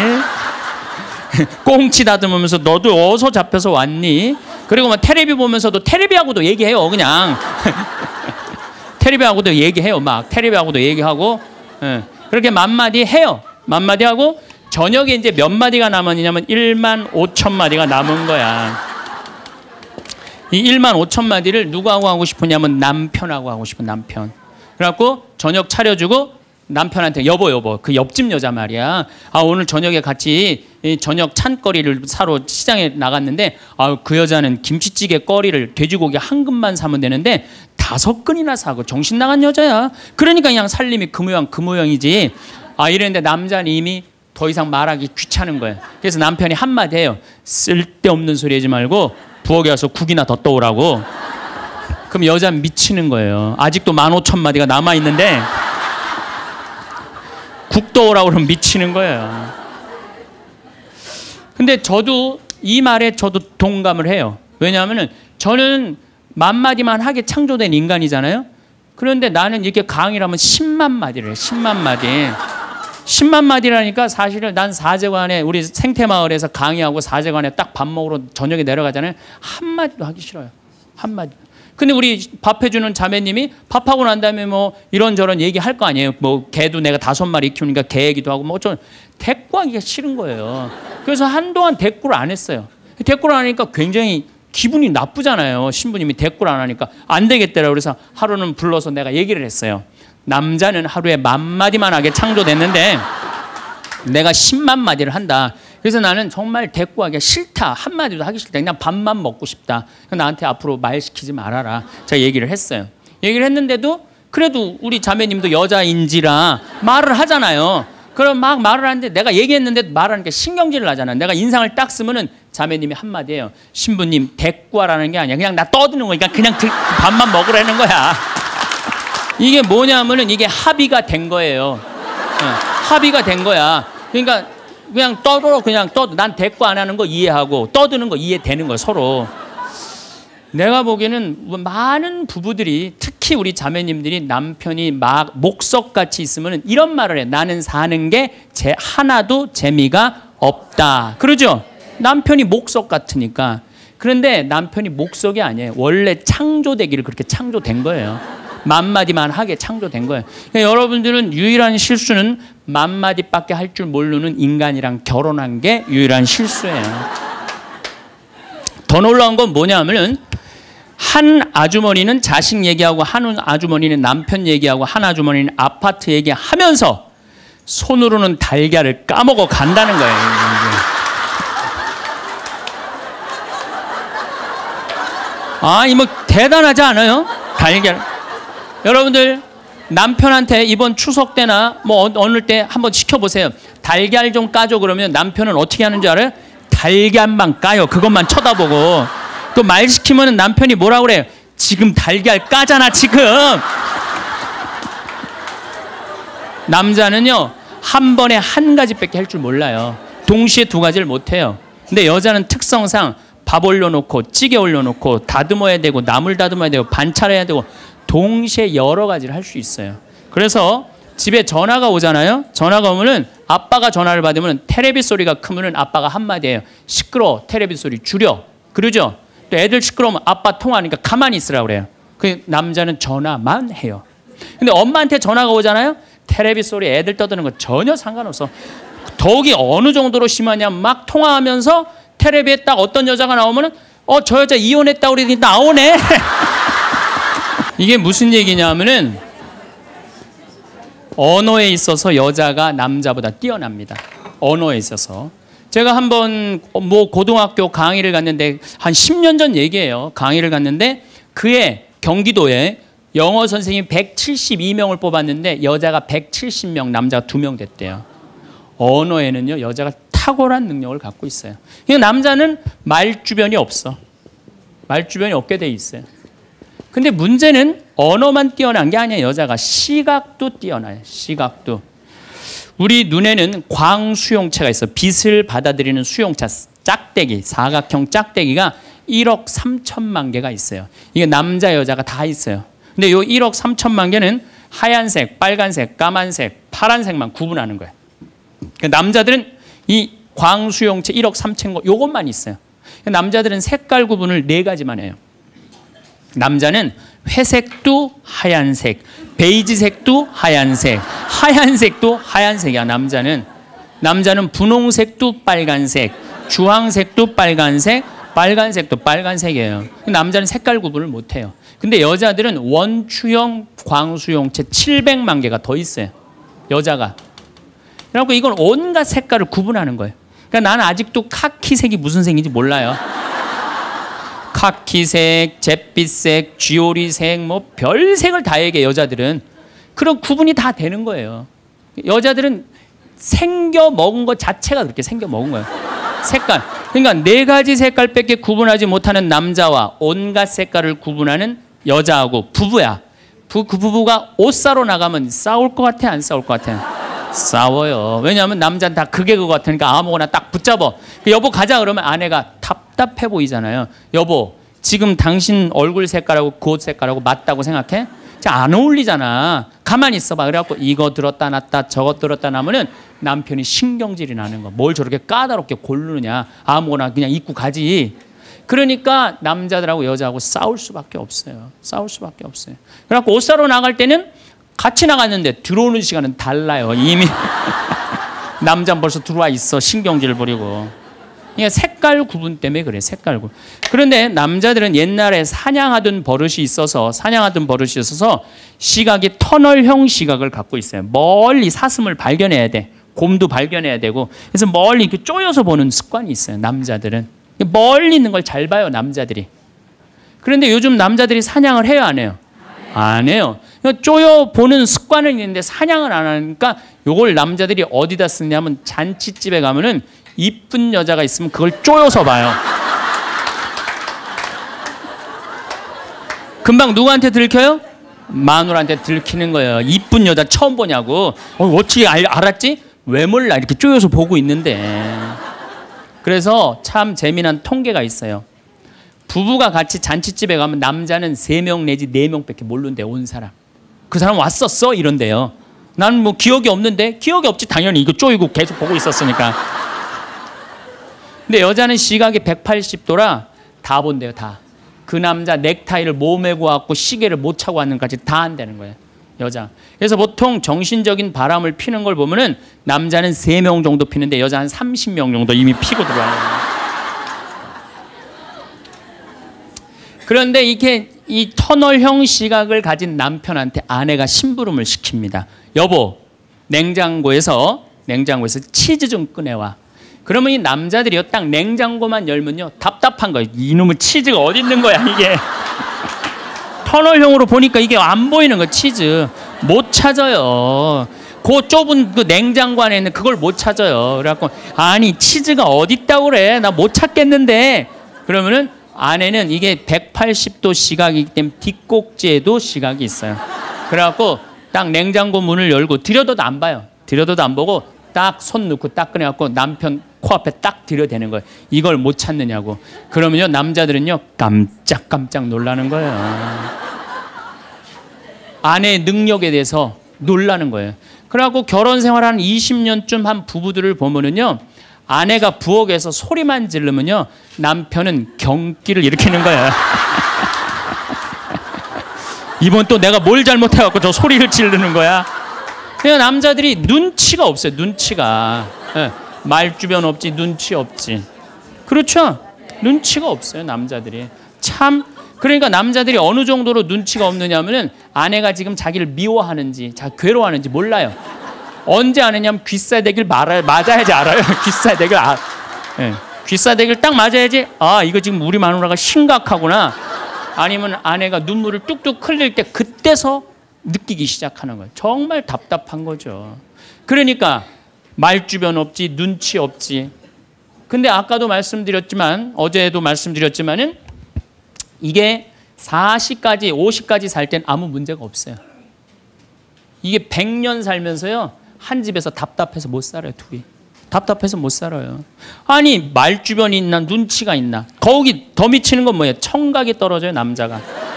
꽁치 다듬으면서 너도 어디서 잡혀서 왔니? 그리고 막 텔레비 보면서도 텔레비하고도 얘기해요. 그냥 텔레비하고도 얘기해요. 막 텔레비하고도 얘기하고 예. 그렇게 만 마디 해요. 만 마디 하고 저녁에 이제 몇 마디가 남았냐면 일만 오천 마디가 남은 거야. 이 일만 오천 마디를 누구하고 하고 싶으냐면 남편하고 하고 싶은 남편. 그래갖고 저녁 차려주고 남편한테 여보 여보 그 옆집 여자 말이야. 아 오늘 저녁에 같이 저녁 찬거리를 사러 시장에 나갔는데 아 그 여자는 김치찌개 거리를 돼지고기 한 근만 사면 되는데 다섯 근이나 사고 정신 나간 여자야. 그러니까 그냥 살림이 그 모양 그 모양이지. 아 이랬는데 남자는 이미 더 이상 말하기 귀찮은 거예요. 그래서 남편이 한마디 해요. 쓸데없는 소리 하지 말고 부엌에 와서 국이나 더 떠오라고. 그럼 여자는 미치는 거예요. 아직도 만 오천 마디가 남아있는데 국 떠오라고 그러면 미치는 거예요. 근데 저도 이 말에 저도 동감을 해요. 왜냐하면 저는 만 마디만 하게 창조된 인간이잖아요. 그런데 나는 이렇게 강의를 하면 십만 마디를 해요. 십만 마디. 십만 마디라니까 사실은 난 사제관에 우리 생태마을에서 강의하고 사제관에 딱 밥 먹으러 저녁에 내려가잖아요. 한마디도 하기 싫어요. 한마디. 근데 우리 밥 해주는 자매님이 밥하고 난 다음에 뭐 이런저런 얘기할 거 아니에요. 뭐 개도 내가 다섯 마리 키우니까 개 얘기도 하고 뭐 어쩌 대꾸하기가 싫은 거예요. 그래서 한동안 대꾸를 안 했어요. 대꾸를 안 하니까 굉장히 기분이 나쁘잖아요. 신부님이 대꾸를 안 하니까 안 되겠더라고요. 그래서 하루는 불러서 내가 얘기를 했어요. 남자는 하루에 만 마디만 하게 창조됐는데 내가 십만 마디를 한다. 그래서 나는 정말 데리고 가기가 싫다. 한마디도 하기 싫다. 그냥 밥만 먹고 싶다. 나한테 앞으로 말 시키지 말아라. 제가 얘기를 했어요. 얘기를 했는데도 그래도 우리 자매님도 여자인지라 말을 하잖아요. 그럼 막 말을 하는데 내가 얘기했는데 말하니까 신경질을 하잖아. 내가 인상을 딱 쓰면은 자매님이 한마디예요. 신부님 데리고 와라는 게 아니야. 그냥 나 떠드는 거니까 그냥 들, 밥만 먹으라는 거야. 이게 뭐냐면은 이게 합의가 된 거예요. 네, 합의가 된 거야. 그러니까 그냥 떠들어 그냥 떠. 난 대꾸 안 하는 거 이해하고 떠드는 거 이해되는 거야 서로. 내가 보기에는 많은 부부들이 특히 우리 자매님들이 남편이 막 목석같이 있으면 이런 말을 해. 나는 사는 게 제 하나도 재미가 없다. 그러죠? 남편이 목석 같으니까. 그런데 남편이 목석이 아니에요. 원래 창조되기를 그렇게 창조된 거예요. 만마디만 하게 창조된 거예요. 그러니까 여러분들은 유일한 실수는 만마디밖에 할 줄 모르는 인간이랑 결혼한 게 유일한 실수예요. 더 놀라운 건 뭐냐면은 한 아주머니는 자식 얘기하고 한 아주머니는 남편 얘기하고 한 아주머니는 아파트 얘기하면서 손으로는 달걀을 까먹어 간다는 거예요. 아, 이 뭐 대단하지 않아요? 달걀. 여러분들 남편한테 이번 추석 때나 뭐 어느 때 한번 시켜보세요. 달걀 좀 까줘 그러면 남편은 어떻게 하는 줄 알아요? 달걀만 까요. 그것만 쳐다보고. 또 말 시키면 남편이 뭐라 그래요? 지금 달걀 까잖아 지금. 남자는요 한 번에 한 가지밖에 할 줄 몰라요. 동시에 두 가지를 못해요. 근데 여자는 특성상 밥 올려놓고 찌개 올려놓고 다듬어야 되고 나물 다듬어야 되고 반찬해야 되고 동시에 여러 가지를 할 수 있어요. 그래서 집에 전화가 오잖아요. 전화가 오면은 아빠가 전화를 받으면 테레비 소리가 크면은 아빠가 한마디 해요. 시끄러워. 테레비 소리 줄여. 그러죠? 또 애들 시끄러우면 아빠 통화하니까 가만히 있으라고 그래요. 그 남자는 전화만 해요. 근데 엄마한테 전화가 오잖아요. 테레비 소리 애들 떠드는 거 전혀 상관없어. 더욱이 어느 정도로 심하냐면 막 통화하면서 테레비에 딱 어떤 여자가 나오면은 어, 저 여자 이혼했다고 그러더니 나오네. 이게 무슨 얘기냐면은 언어에 있어서 여자가 남자보다 뛰어납니다. 언어에 있어서. 제가 한번 뭐 고등학교 강의를 갔는데 한 십 년 전 얘기예요. 강의를 갔는데 그해 경기도에 영어 선생님 백칠십이 명을 뽑았는데 여자가 백칠십 명, 남자가 두 명 됐대요. 언어에는요 여자가 탁월한 능력을 갖고 있어요. 그러니까 남자는 말주변이 없어. 말주변이 없게 돼 있어요. 근데 문제는 언어만 뛰어난 게 아니에요. 여자가 시각도 뛰어나요. 시각도. 우리 눈에는 광수용체가 있어. 빛을 받아들이는 수용체, 짝대기, 사각형 짝대기가 일억 삼천만 개가 있어요. 이게 남자 여자가 다 있어요. 근데 이 일억 삼천만 개는 하얀색, 빨간색, 까만색, 파란색만 구분하는 거예요. 남자들은 이 광수용체 일억 삼천 거 요것만 있어요. 남자들은 색깔 구분을 네 가지만 해요. 남자는 회색도 하얀색, 베이지색도 하얀색, 하얀색도 하얀색이야. 남자는 남자는 분홍색도 빨간색, 주황색도 빨간색, 빨간색도 빨간색이에요. 남자는 색깔 구분을 못해요. 근데 여자들은 원추형 광수용체 칠백만 개가 더 있어요. 여자가. 그래갖고 이건 온갖 색깔을 구분하는 거예요. 그러니까 나는 아직도 카키색이 무슨 색인지 몰라요. 카키색, 잿빛색, 쥐오리색, 뭐 별색을 다 얘기해 여자들은. 그런 구분이 다 되는 거예요. 여자들은 생겨 먹은 것 자체가 그렇게 생겨 먹은 거예요. 색깔. 그러니까 네 가지 색깔밖에 구분하지 못하는 남자와 온갖 색깔을 구분하는 여자하고 부부야. 부, 그 부부가 옷 사러 나가면 싸울 것 같아, 안 싸울 것 같아? 싸워요. 왜냐하면 남자는 다 그게 그거 같으니까 아무거나 딱 붙잡아. 여보 가자 그러면 아내가 답답해 보이잖아요. 여보 지금 당신 얼굴 색깔하고 그 옷 색깔하고 맞다고 생각해? 안 어울리잖아. 가만히 있어봐. 그래갖고 이거 들었다 놨다 저거 들었다 놔면은 남편이 신경질이 나는 거. 뭘 저렇게 까다롭게 고르느냐. 아무거나 그냥 입고 가지. 그러니까 남자들하고 여자하고 싸울 수밖에 없어요. 싸울 수밖에 없어요. 그래갖고 옷 사러 나갈 때는 같이 나갔는데 들어오는 시간은 달라요. 이미 남자는 벌써 들어와 있어. 신경질 부리고. 그러니까 색깔 구분 때문에 그래. 색깔 구분. 그런데 남자들은 옛날에 사냥하던 버릇이 있어서 사냥하던 버릇이 있어서 시각이 터널형 시각을 갖고 있어요. 멀리 사슴을 발견해야 돼. 곰도 발견해야 되고. 그래서 멀리 이렇게 쪼여서 보는 습관이 있어요. 남자들은 멀리 있는 걸 잘 봐요. 남자들이. 그런데 요즘 남자들이 사냥을 해요, 안 해요? 안 해요. 쪼여 보는 습관은 있는데 사냥을 안 하니까 요걸 남자들이 어디다 쓰냐면 잔치집에 가면은 이쁜 여자가 있으면 그걸 쪼여서 봐요. 금방 누구한테 들켜요? 마누라한테 들키는 거예요. 이쁜 여자 처음 보냐고. 어, 어떻게 알, 알았지? 왜 몰라? 이렇게 쪼여서 보고 있는데. 그래서 참 재미난 통계가 있어요. 부부가 같이 잔치집에 가면 남자는 세 명 내지 네 명밖에 모르는데 온 사람. 그 사람 왔었어? 이런데요. 나는 뭐 기억이 없는데. 기억이 없지 당연히. 이거 쪼이고 계속 보고 있었으니까. 근데 여자는 시각이 백팔십 도라 다 본대요. 다. 그 남자 넥타이를 몸에 고왔고 시계를 못 차고 왔는까지 다 한다는 거예요. 여자. 그래서 보통 정신적인 바람을 피는 걸 보면은 남자는 세 명 정도 피는데 여자는 삼십 명 정도 이미 피고 들어와요. 그런데 이게 이 터널형 시각을 가진 남편한테 아내가 심부름을 시킵니다. 여보, 냉장고에서 냉장고에서 치즈 좀 꺼내와. 그러면 이 남자들이요, 딱 냉장고만 열면요 답답한 거예요. 이놈의 치즈가 어디 있는 거야 이게. 터널형으로 보니까 이게 안 보이는 거예요. 치즈 못 찾아요. 그 좁은 그 냉장고 안에 있는 그걸 못 찾아요. 그래갖고 아니 치즈가 어디 있다고 그래, 나 못 찾겠는데. 그러면은 아내는 이게 백팔십 도 시각이기 때문에 뒷꼭지에도 시각이 있어요. 그래갖고 딱 냉장고 문을 열고 들여다도 안 봐요. 들여다도 안 보고 딱 손 넣고 딱 꺼내갖고 남편 코앞에 딱 들여대는 거예요. 이걸 못 찾느냐고. 그러면요 남자들은요 깜짝깜짝 놀라는 거예요. 아내의 능력에 대해서 놀라는 거예요. 그래갖고 결혼 생활 한 이십 년쯤 한 부부들을 보면은요, 아내가 부엌에서 소리만 지르면요 남편은 경기를 일으키는 거예요. 이번 또 내가 뭘 잘못해갖고 저 소리를 지르는 거야. 그냥 남자들이 눈치가 없어요. 눈치가. 네. 말주변 없지, 눈치 없지. 그렇죠? 눈치가 없어요, 남자들이. 참. 그러니까 남자들이 어느 정도로 눈치가 없느냐면은 아내가 지금 자기를 미워하는지, 자 괴로워하는지 몰라요. 언제 아느냐면 귀싸대기를 말아, 맞아야지 알아요. 귀싸대기를 아, 네. 귀싸대기를 딱 맞아야지. 아, 이거 지금 우리 마누라가 심각하구나. 아니면 아내가 눈물을 뚝뚝 흘릴 때 그때서 느끼기 시작하는 거예요. 정말 답답한 거죠. 그러니까 말주변 없지, 눈치 없지. 근데 아까도 말씀드렸지만, 어제도 말씀드렸지만은 이게 사십까지 오십까지 살 땐 아무 문제가 없어요. 이게 백 년 살면서요 한 집에서 답답해서 못 살아요. 둘이 답답해서 못 살아요. 아니 말주변이 있나 눈치가 있나. 거기 더 미치는 건 뭐예요? 청각이 떨어져요. 남자가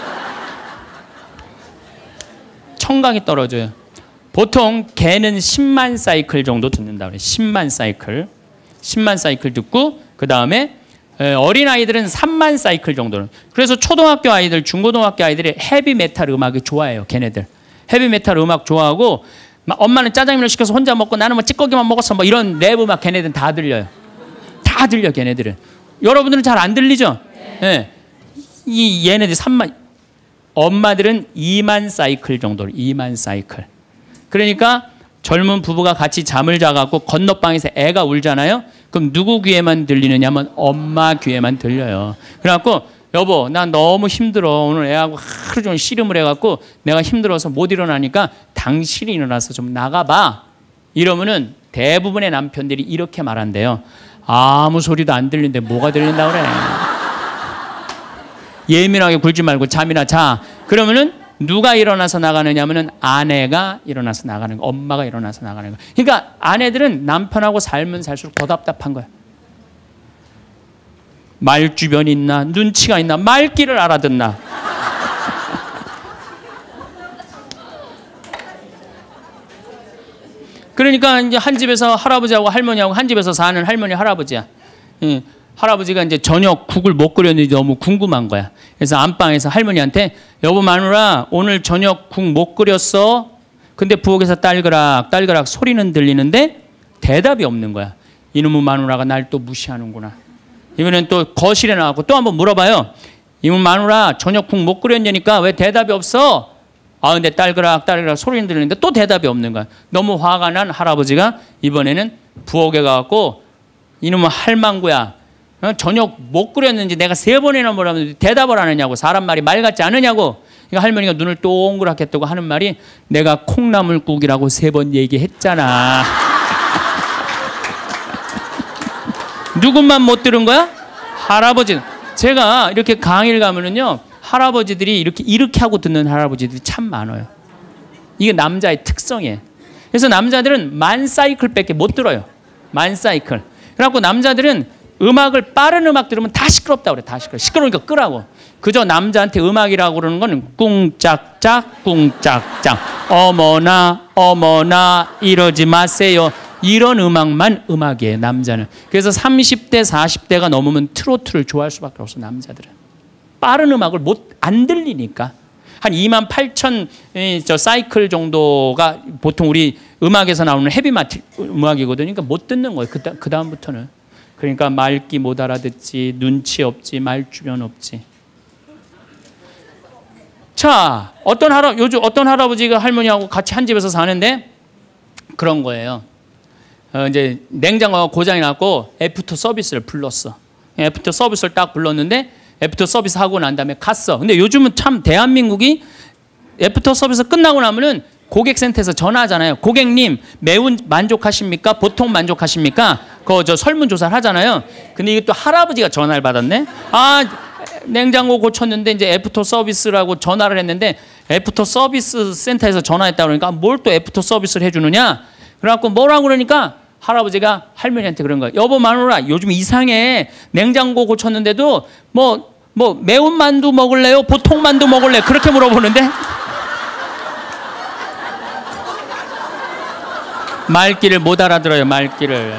청각이 떨어져요. 보통 개는 십만 사이클 정도 듣는다 그래요. 십만 사이클 십만 사이클 듣고 그 다음에 어린아이들은 삼만 사이클 정도는. 그래서 초등학교 아이들, 중고등학교 아이들이 헤비메탈 음악을 좋아해요. 걔네들 헤비메탈 음악 좋아하고, 엄마는 짜장면을 시켜서 혼자 먹고 나는 뭐 찌꺼기만 먹었어 뭐 이런 랩 음악 걔네들은 다 들려요. 다 들려 걔네들은. 여러분들은 잘 안 들리죠? 네. 이 얘네들 삼만, 엄마들은 이만 사이클 정도, 이만 사이클. 그러니까 젊은 부부가 같이 잠을 자갖고 건너방에서 애가 울잖아요. 그럼 누구 귀에만 들리느냐면 엄마 귀에만 들려요. 그래갖고 여보 난 너무 힘들어. 오늘 애하고 하루 종일 씨름을 해갖고 내가 힘들어서 못 일어나니까 당신이 일어나서 좀 나가봐. 이러면은 대부분의 남편들이 이렇게 말한대요. 아무 소리도 안 들리는데 뭐가 들린다 그래. 예민하게 굴지 말고 잠이나 자. 그러면은 누가 일어나서 나가느냐면은 아내가 일어나서 나가는 거, 엄마가 일어나서 나가는 거. 그러니까 아내들은 남편하고 살면 살수록 더 답답한 거야. 말주변이 있나, 눈치가 있나, 말귀를 알아듣나. 그러니까 이제 한 집에서 할아버지하고 할머니하고 한 집에서 사는 할머니 할아버지야. 예. 할아버지가 이제 저녁 국을 못 끓였는지 너무 궁금한 거야. 그래서 안방에서 할머니한테 여보 마누라 오늘 저녁 국 못 끓였어? 근데 부엌에서 딸그락 딸그락 소리는 들리는데 대답이 없는 거야. 이놈의 마누라가 날 또 무시하는구나. 이번엔 또 거실에 나가고 또 한번 물어봐요. 이놈의 마누라 저녁 국 못 끓였냐니까 왜 대답이 없어? 아 근데 딸그락 딸그락 소리는 들리는데 또 대답이 없는 거야. 너무 화가 난 할아버지가 이번에는 부엌에 가갖고 이놈은 할망구야. 어? 저녁 못 끓였는지 내가 세 번이나 뭐라면 대답을 안 하냐고. 사람 말이 말 같지 않으냐고. 그러니까 할머니가 눈을 동그랗게 뜨고 하는 말이 내가 콩나물국이라고 세 번 얘기했잖아. 누군만 못 들은 거야? 할아버지. 제가 이렇게 강의를 가면은요 할아버지들이 이렇게 이렇게 하고 듣는 할아버지들이 참 많아요. 이게 남자의 특성이에요. 그래서 남자들은 만 사이클밖에 못 들어요. 만 사이클. 그래갖고 남자들은 음악을 빠른 음악 들으면 다 시끄럽다고 그래. 다 시끄러. 시끄러우니까 끄라고. 그저 남자한테 음악이라고 그러는 건 꿍짝짝 꿍짝짝 어머나 어머나 이러지 마세요. 이런 음악만 음악이에요. 남자는. 그래서 삼십 대 사십 대가 넘으면 트로트를 좋아할 수밖에 없어. 남자들은. 빠른 음악을 못 안 들리니까. 한 이만 팔천 저 사이클 정도가 보통 우리 음악에서 나오는 헤비마티 음악이거든요. 그러니까 못 듣는 거예요. 그, 그 다음부터는. 그러니까 말귀 못 알아듣지, 눈치 없지, 말주변 없지. 자, 어떤 할아 요즘 어떤 할아버지가 할머니하고 같이 한 집에서 사는데 그런 거예요. 어, 이제 냉장고가 고장이 났고 애프터 서비스를 불렀어. 애프터 서비스를 딱 불렀는데 애프터 서비스 하고 난 다음에 갔어. 근데 요즘은 참 대한민국이 애프터 서비스 끝나고 나면은 고객센터에서 전화하잖아요. 고객님 매운 만족하십니까? 보통 만족하십니까? 그거 저 설문조사를 하잖아요. 근데 이게 또 할아버지가 전화를 받았네. 아 냉장고 고쳤는데 이제 애프터 서비스라고 전화를 했는데 애프터 서비스 센터에서 전화했다 그러니까 뭘 또 애프터 서비스를 해주느냐? 그래갖고 뭐라고 그러니까 할아버지가 할머니한테 그런 거야. 여보 마누라 요즘 이상해. 냉장고 고쳤는데도 뭐, 뭐 매운 만두 먹을래요? 보통 만두 먹을래요? 그렇게 물어보는데 말귀를 못 알아들어요. 말귀를.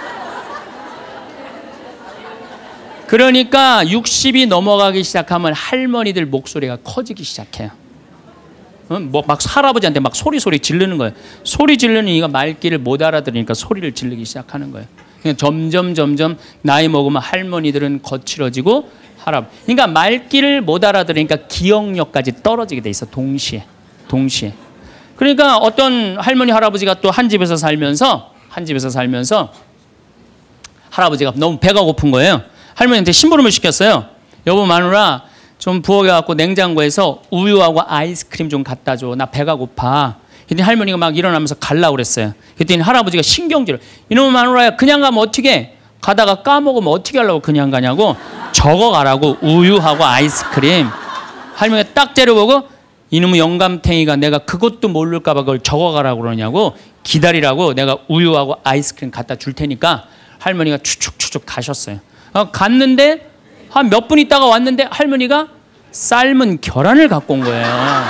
그러니까 육십이 넘어가기 시작하면 할머니들 목소리가 커지기 시작해요. 뭐 막 할아버지한테 막 소리 소리 지르는 거예요. 소리 지르는 이가 말귀를 못 알아들으니까 소리를 지르기 시작하는 거예요. 그러니까 점점 점점 나이 먹으면 할머니들은 거칠어지고 할아버지. 그러니까 말귀를 못 알아들으니까 기억력까지 떨어지게 돼 있어. 동시에. 동시에. 그러니까 어떤 할머니 할아버지가 또 한 집에서 살면서 한 집에서 살면서 할아버지가 너무 배가 고픈 거예요. 할머니한테 심부름을 시켰어요. 여보 마누라 좀 부엌에 갖고 냉장고에서 우유하고 아이스크림 좀 갖다 줘. 나 배가 고파. 그랬더니 할머니가 막 일어나면서 가려고 그랬어요. 그랬더니 할아버지가 신경질을. 이놈의 마누라야 그냥 가면 어떻게 가다가 까먹으면 어떻게 하려고 그냥 가냐고. 적어가라고. 우유하고 아이스크림. 할머니가 딱 째려보고 이놈의 영감탱이가 내가 그것도 모를까 봐 그걸 적어가라고 그러냐고. 기다리라고 내가 우유하고 아이스크림 갖다 줄 테니까 할머니가 추축추축 가셨어요. 어, 갔는데 한 몇 분 있다가 왔는데 할머니가 삶은 계란을 갖고 온 거예요.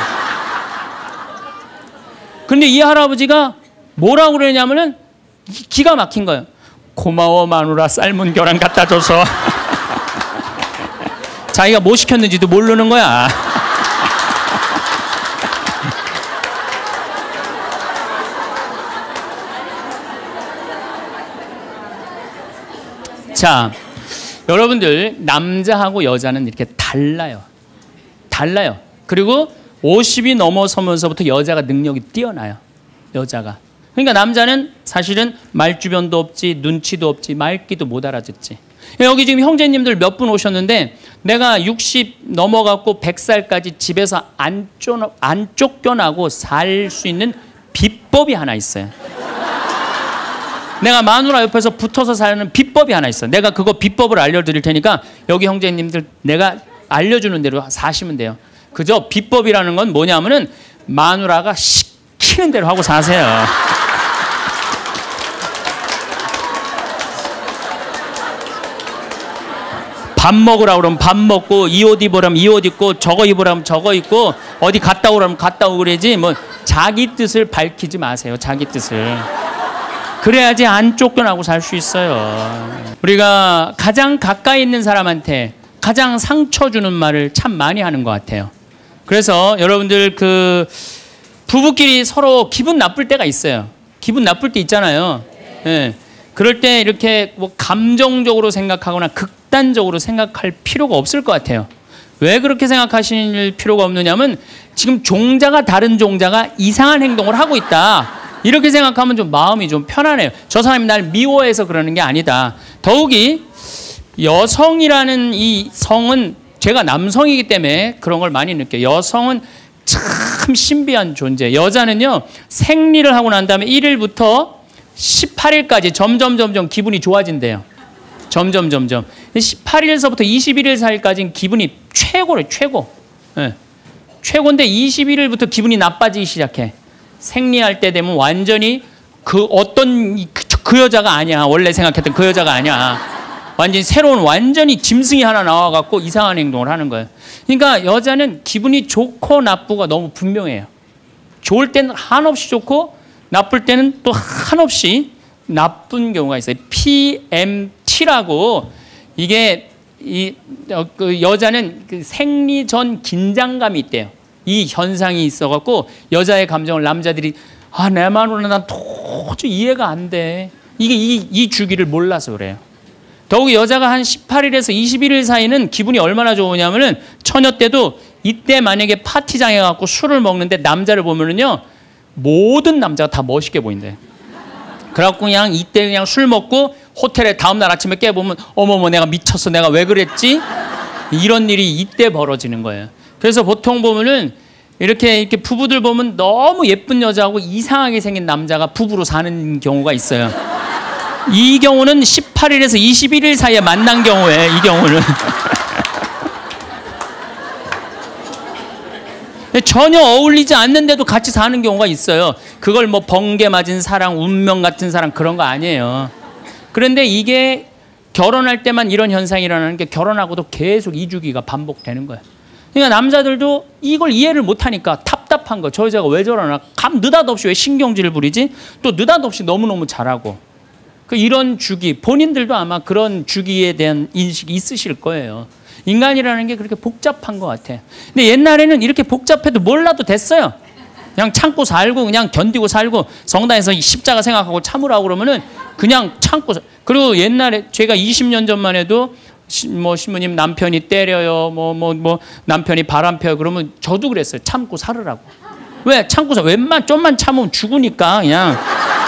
근데 이 할아버지가 뭐라고 그러냐면은 기가 막힌 거예요. 고마워 마누라 삶은 계란 갖다 줘서. 자기가 뭐 시켰는지도 모르는 거야. 자, 여러분들 남자하고 여자는 이렇게 달라요. 달라요. 그리고 오십이 넘어서면서부터 여자가 능력이 뛰어나요. 여자가. 그러니까 남자는 사실은 말주변도 없지 눈치도 없지 말귀도 못 알아듣지. 여기 지금 형제님들 몇 분 오셨는데 내가 육십 넘어갔고 백 살까지 집에서 안, 쫓, 안 쫓겨나고 살 수 있는 비법이 하나 있어요. 내가 마누라 옆에서 붙어서 사는 비법이 하나 있어. 내가 그거 비법을 알려드릴 테니까 여기 형제님들 내가 알려주는 대로 사시면 돼요. 그저 비법이라는 건 뭐냐면은 마누라가 시키는 대로 하고 사세요. 밥 먹으라 그러면 밥 먹고 이 옷 입으라면 이 옷 입고 저거 입으라면 저거 입고 어디 갔다 오라면 갔다 오고 그러지 뭐 자기 뜻을 밝히지 마세요. 자기 뜻을. 그래야지 안 쫓겨나고 살 수 있어요. 우리가 가장 가까이 있는 사람한테 가장 상처 주는 말을 참 많이 하는 것 같아요. 그래서 여러분들 그 부부끼리 서로 기분 나쁠 때가 있어요. 기분 나쁠 때 있잖아요. 예. 그럴 때 이렇게 뭐 감정적으로 생각하거나 극단적으로 생각할 필요가 없을 것 같아요. 왜 그렇게 생각하실 필요가 없느냐면 지금 종자가 다른 종자가 이상한 행동을 하고 있다. 이렇게 생각하면 좀 마음이 좀 편안해요. 저 사람이 날 미워해서 그러는 게 아니다. 더욱이 여성이라는 이 성은 제가 남성이기 때문에 그런 걸 많이 느껴요. 여성은 참 신비한 존재. 여자는요, 생리를 하고 난 다음에 일 일부터 십팔 일까지 점점 점점 기분이 좋아진대요. 점점 점점. 십팔 일서부터 이십일 일 사이까지는 기분이 최고래, 최고. 네. 최고인데 이십일 일부터 기분이 나빠지기 시작해. 생리할 때 되면 완전히 그 어떤 그, 그 여자가 아니야. 원래 생각했던 그 여자가 아니야. 완전히 새로운 완전히 짐승이 하나 나와갖고 이상한 행동을 하는 거예요. 그러니까 여자는 기분이 좋고 나쁘고 너무 분명해요. 좋을 때는 한없이 좋고 나쁠 때는 또 한없이 나쁜 경우가 있어요. 피엠티라고 이게 이 어, 그 여자는 그 생리 전 긴장감이 있대요. 이 현상이 있어갖고 여자의 감정을 남자들이 아, 내 말로는 난 도저히 이해가 안 돼. 이게 이, 이 주기를 몰라서 그래요. 더욱이 여자가 한 십팔 일에서 이십일 일 사이는 기분이 얼마나 좋으냐면은 처녀 때도 이때 만약에 파티장에 가고 술을 먹는데 남자를 보면은요 모든 남자가 다 멋있게 보인대. 그래갖고 그냥 이때 그냥 술 먹고 호텔에 다음날 아침에 깨보면 어머머 내가 미쳤어 내가 왜 그랬지? 이런 일이 이때 벌어지는 거예요. 그래서 보통 보면은 이렇게 이렇게 부부들 보면 너무 예쁜 여자하고 이상하게 생긴 남자가 부부로 사는 경우가 있어요. 이 경우는 십팔 일에서 이십일 일 사이에 만난 경우에 이 경우는 전혀 어울리지 않는데도 같이 사는 경우가 있어요. 그걸 뭐 번개 맞은 사랑, 운명 같은 사랑 그런 거 아니에요. 그런데 이게 결혼할 때만 이런 현상이 일어나는 게 결혼하고도 계속 이 주기가 반복되는 거예요. 그러니까 남자들도 이걸 이해를 못하니까 답답한 거. 저 여자가 왜 저러나. 감 느닷없이 왜 신경질을 부리지? 또 느닷없이 너무너무 잘하고. 그 이런 주기, 본인들도 아마 그런 주기에 대한 인식이 있으실 거예요. 인간이라는 게 그렇게 복잡한 것 같아요. 근데 옛날에는 이렇게 복잡해도 몰라도 됐어요. 그냥 참고 살고 그냥 견디고 살고 성당에서 십자가 생각하고 참으라고 그러면은 그냥 참고 살. 그리고 옛날에 제가 이십 년 전만 해도 시, 뭐 신부님 남편이 때려요, 뭐 뭐 뭐 남편이 바람 펴요 그러면 저도 그랬어요. 참고 살으라고. 왜 참고 살? 웬만 좀만 참으면 죽으니까 그냥.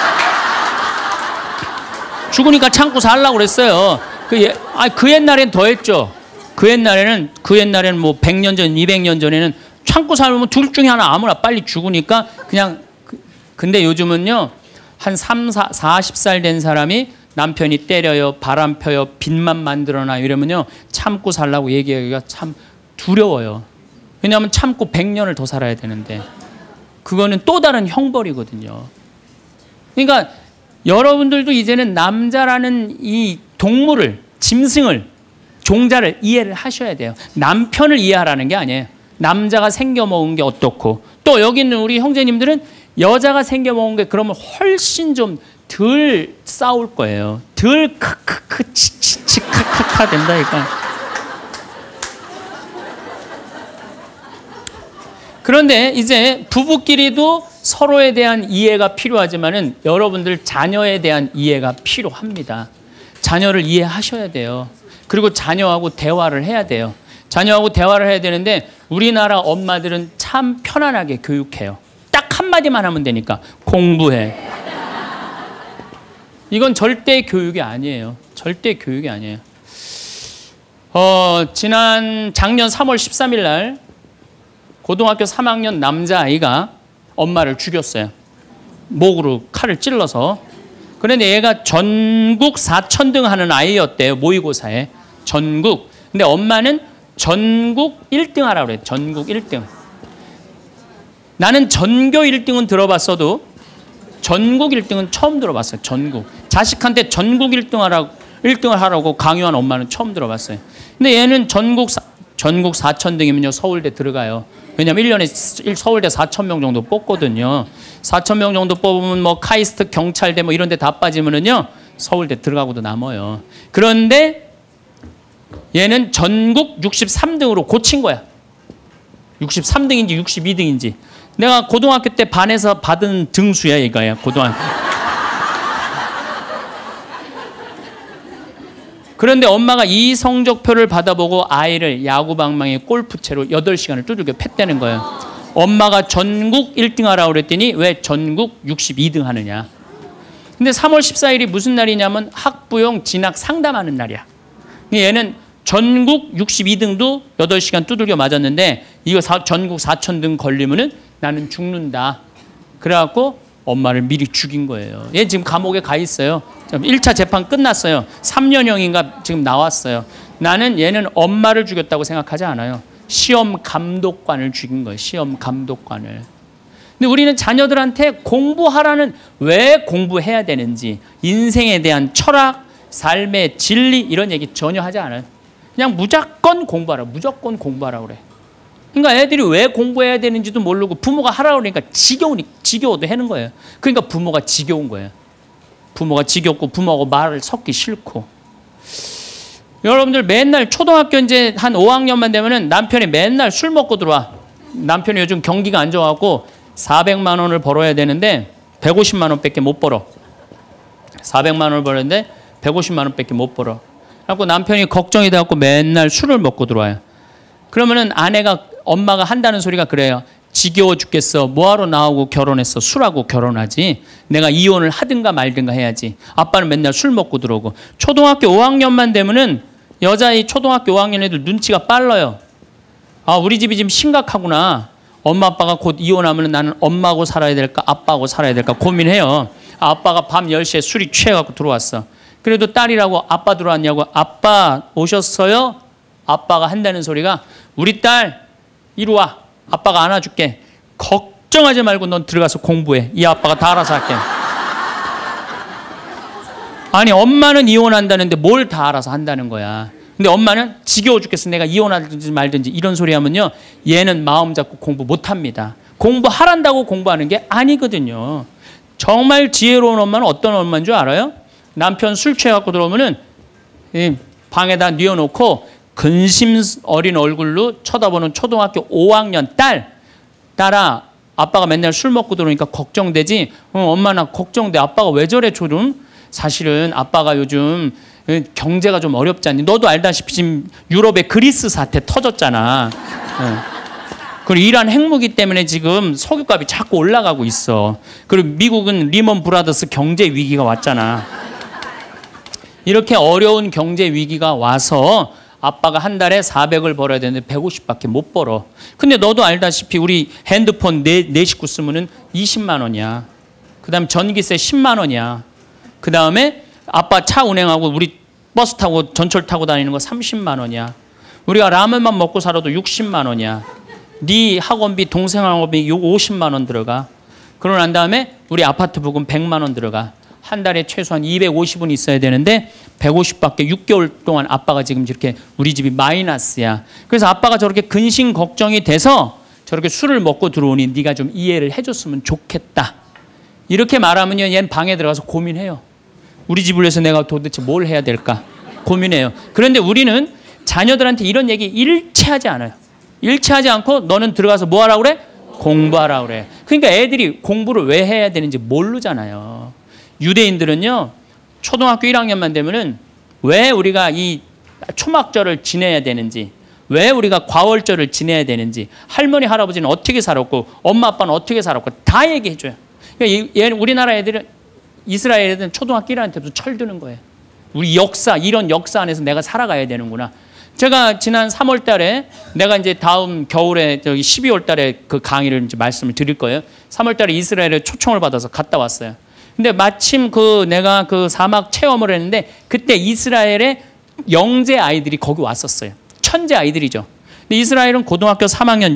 죽으니까 참고 살라고 그랬어요. 그, 예, 아, 그 옛날엔 더 했죠. 그 옛날에는, 그 옛날에는 뭐 백 년 전, 이백 년 전에는 참고 살면 둘 중에 하나 아무나 빨리 죽으니까 그냥. 그, 근데 요즘은요, 한 삼, 사, 사십 살 된 사람이 남편이 때려요, 바람 펴요, 빚만 만들어놔 이러면요, 참고 살라고 얘기하기가 참 두려워요. 왜냐하면 참고 백 년을 더 살아야 되는데. 그거는 또 다른 형벌이거든요. 그러니까 여러분들도 이제는 남자라는 이 동물을, 짐승을, 종자를 이해를 하셔야 돼요. 남편을 이해하라는 게 아니에요. 남자가 생겨먹은 게 어떻고, 또 여기 있는 우리 형제님들은 여자가 생겨먹은 게 그러면 훨씬 좀 덜 싸울 거예요. 덜 크크크 치치치 카카카 된다니까. 그런데 이제 부부끼리도 서로에 대한 이해가 필요하지만은 여러분들 자녀에 대한 이해가 필요합니다. 자녀를 이해하셔야 돼요. 그리고 자녀하고 대화를 해야 돼요. 자녀하고 대화를 해야 되는데 우리나라 엄마들은 참 편안하게 교육해요. 딱 한마디만 하면 되니까 공부해. 이건 절대 교육이 아니에요. 절대 교육이 아니에요. 어, 지난 작년 삼월 십삼일 날 고등학교 삼 학년 남자아이가 엄마를 죽였어요. 목으로 칼을 찔러서. 그런데 얘가 전국 사천 등 하는 아이였대요. 모의고사에. 전국. 근데 엄마는 전국 일 등 하라고 그래요. 전국 일 등. 나는 전교 일 등은 들어봤어도 전국 일 등은 처음 들어봤어요. 전국. 자식한테 전국 일 등 하라고, 일 등을 하라고 강요한 엄마는 처음 들어봤어요. 근데 얘는 전국, 사, 전국 사천 등이면요. 서울대 들어가요. 왜냐면 일 년에 서울대 사천 명 정도 뽑거든요. 사천 명 정도 뽑으면 뭐 카이스트, 경찰대 뭐 이런 데 다 빠지면은요. 서울대 들어가고도 남아요. 그런데 얘는 전국 육십삼 등으로 고친 거야. 육십삼 등인지 육십이 등인지. 내가 고등학교 때 반에서 받은 등수야 이거야. 고등학교. 그런데 엄마가 이 성적표를 받아보고 아이를 야구방망이 골프채로 여덟 시간을 두들겨 팼다는 거예요. 엄마가 전국 일 등 하라고 그랬더니 왜 전국 육십이 등 하느냐. 근데 삼월 십사일이 무슨 날이냐면 학부용 진학 상담하는 날이야. 얘는 전국 육십이 등도 여덟 시간 두들겨 맞았는데 이거 사, 전국 사천 등 걸리면은 나는 죽는다. 그래갖고 엄마를 미리 죽인 거예요. 얘 지금 감옥에 가 있어요. 일 차 재판 끝났어요. 삼 년형인가 지금 나왔어요. 나는 얘는 엄마를 죽였다고 생각하지 않아요. 시험 감독관을 죽인 거예요. 시험 감독관을. 근데 우리는 자녀들한테 공부하라는, 왜 공부해야 되는지, 인생에 대한 철학, 삶의 진리 이런 얘기 전혀 하지 않아요. 그냥 무조건 공부하라. 무조건 공부하라 그래. 그러니까 애들이 왜 공부해야 되는지도 모르고 부모가 하라고 그러니까 지겨우니 지겨워도 하는 거예요. 그러니까 부모가 지겨운 거예요. 부모가 지겹고 부모하고 말을 섞기 싫고. 여러분들 맨날 초등학교 이제 한 오 학년만 되면은 남편이 맨날 술 먹고 들어와. 남편이 요즘 경기가 안 좋아갖고 사백만 원을 벌어야 되는데 백오십만 원밖에 못 벌어. 사백만 원을 벌었는데 백오십만 원밖에 못 벌어. 그래갖고 남편이 걱정이 돼갖고 맨날 술을 먹고 들어와요. 그러면은 아내가, 엄마가 한다는 소리가 그래요. 지겨워 죽겠어. 뭐하러 나하고 결혼했어. 술하고 결혼하지. 내가 이혼을 하든가 말든가 해야지. 아빠는 맨날 술 먹고 들어오고. 초등학교 오 학년만 되면은 여자의 초등학교 오 학년 애들 눈치가 빨라요. 아, 우리 집이 지금 심각하구나. 엄마 아빠가 곧 이혼하면 나는 엄마하고 살아야 될까 아빠하고 살아야 될까 고민해요. 아, 아빠가 밤 열 시에 술이 취해갖고 들어왔어. 그래도 딸이라고 아빠 들어왔냐고. 아빠 오셨어요? 아빠가 한다는 소리가, 우리 딸 이리 와. 아빠가 안아줄게. 걱정하지 말고 넌 들어가서 공부해. 이 아빠가 다 알아서 할게. 아니, 엄마는 이혼한다는데 뭘 다 알아서 한다는 거야. 근데 엄마는 지겨워 죽겠어. 내가 이혼하든지 말든지 이런 소리 하면요, 얘는 마음 잡고 공부 못합니다. 공부하란다고 공부하는 게 아니거든요. 정말 지혜로운 엄마는 어떤 엄마인 줄 알아요? 남편 술 취해갖고 들어오면은 방에다 뉘어놓고 근심 어린 얼굴로 쳐다보는 초등학교 오 학년 딸. 딸아, 아빠가 맨날 술 먹고 들어오니까 걱정되지? 어, 엄마 나 걱정돼. 아빠가 왜 저래 조금? 사실은 아빠가 요즘 경제가 좀 어렵지 않니? 너도 알다시피 지금 유럽에 그리스 사태 터졌잖아. 그리고 이란 핵무기 때문에 지금 석유값이 자꾸 올라가고 있어. 그리고 미국은 리먼 브라더스 경제 위기가 왔잖아. 이렇게 어려운 경제 위기가 와서 아빠가 한 달에 사백을 벌어야 되는데 백오십밖에 못 벌어. 근데 너도 알다시피 우리 핸드폰 네, 네 식구 쓰면은 이십만 원이야. 그 다음에 전기세 십만 원이야. 그 다음에 아빠 차 운행하고 우리 버스 타고 전철 타고 다니는 거 삼십만 원이야. 우리가 라면만 먹고 살아도 육십만 원이야. 네 학원비, 동생 학원비 오십만 원 들어가. 그러고 난 다음에 우리 아파트 부금 백만 원 들어가. 한 달에 최소한 이백오십은 있어야 되는데 백오십밖에 육 개월 동안 아빠가 지금 이렇게 우리 집이 마이너스야. 그래서 아빠가 저렇게 근심 걱정이 돼서 저렇게 술을 먹고 들어오니 네가 좀 이해를 해줬으면 좋겠다. 이렇게 말하면요, 얘는 방에 들어가서 고민해요. 우리 집을 위해서 내가 도대체 뭘 해야 될까 고민해요. 그런데 우리는 자녀들한테 이런 얘기 일체하지 않아요. 일체하지 않고 너는 들어가서 뭐 하라고 그래? 공부하라고 그래. 그러니까 애들이 공부를 왜 해야 되는지 모르잖아요. 유대인들은요, 초등학교 일 학년만 되면은 왜 우리가 이 초막절을 지내야 되는지, 왜 우리가 과월절을 지내야 되는지, 할머니 할아버지는 어떻게 살았고 엄마 아빠는 어떻게 살았고 다 얘기해 줘요. 그러니까 우리나라 애들은, 이스라엘 애들은 초등학교 일 학년 때부터 철드는 거예요. 우리 역사, 이런 역사 안에서 내가 살아가야 되는구나. 제가 지난 삼월 달에, 내가 이제 다음 겨울에 저기 십이월 달에 그 강의를 이제 말씀을 드릴 거예요. 삼월 달에 이스라엘에 초청을 받아서 갔다 왔어요. 근데 마침 그 내가 그 사막 체험을 했는데 그때 이스라엘의 영재 아이들이 거기 왔었어요. 천재 아이들이죠. 근데 이스라엘은 고등학교 삼 학년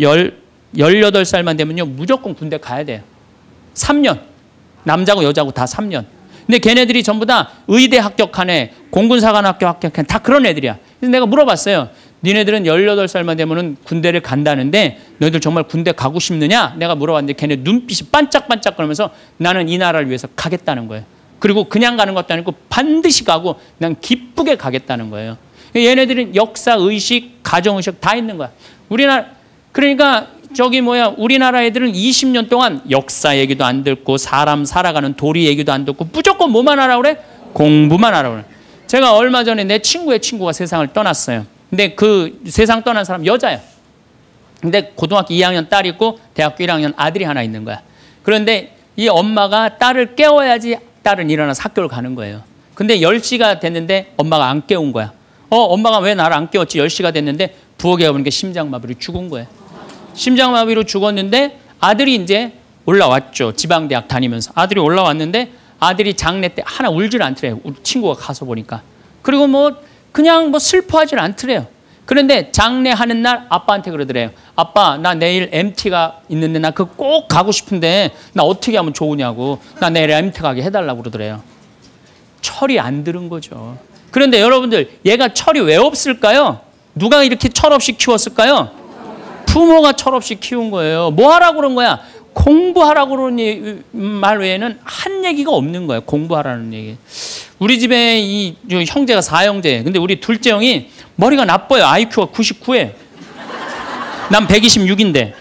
열여덟 살만 되면요, 무조건 군대 가야 돼요. 삼 년. 남자고 여자고 다 삼 년. 근데 걔네들이 전부 다 의대 합격한 애, 공군사관학교 합격한 애, 다 그런 애들이야. 그래서 내가 물어봤어요. 니네들은 열여덟 살만 되면은 군대를 간다는데 너희들 정말 군대 가고 싶느냐? 내가 물어봤는데 걔네 눈빛이 반짝반짝 그러면서 나는 이 나라를 위해서 가겠다는 거예요. 그리고 그냥 가는 것도 아니고 반드시 가고 난 기쁘게 가겠다는 거예요. 얘네들은 역사, 의식, 가정의식 다 있는 거야. 우리나라, 그러니까 저기 뭐야, 우리나라 애들은 이십 년 동안 역사 얘기도 안 듣고 사람 살아가는 도리 얘기도 안 듣고 무조건 뭐만 하라고 그래? 공부만 하라고 그래. 제가 얼마 전에 내 친구의 친구가 세상을 떠났어요. 근데 그 세상 떠난 사람 여자예요. 근데 고등학교 이 학년 딸이 있고 대학교 일 학년 아들이 하나 있는 거야. 그런데 이 엄마가 딸을 깨워야지 딸은 일어나서 학교를 가는 거예요. 근데 열 시가 됐는데 엄마가 안 깨운 거야. 어, 엄마가 왜 나를 안 깨웠지? 열 시가 됐는데 부엌에 가보니까 심장마비로 죽은 거예요. 심장마비로 죽었는데 아들이 이제 올라왔죠. 지방대학 다니면서. 아들이 올라왔는데 아들이 장례 때 하나 울질 않더래요. 우리 친구가 가서 보니까. 그리고 뭐 그냥 뭐 슬퍼하질 않더래요. 그런데 장례하는 날 아빠한테 그러더래요. 아빠, 나 내일 엠티가 있는데 나 그거 꼭 가고 싶은데 나 어떻게 하면 좋으냐고. 나 내일 엠티 가게 해달라고 그러더래요. 철이 안 들은 거죠. 그런데 여러분들, 얘가 철이 왜 없을까요? 누가 이렇게 철없이 키웠을까요? 부모가 철없이 키운 거예요. 뭐 하라고 그런 거야? 공부하라고 그러는 말 외에는 한 얘기가 없는 거예요. 공부하라는 얘기. 우리 집에 이 형제가 사형제. 근데 우리 둘째 형이 머리가 나빠요. 아이큐가 구십구에. 난 백이십육인데.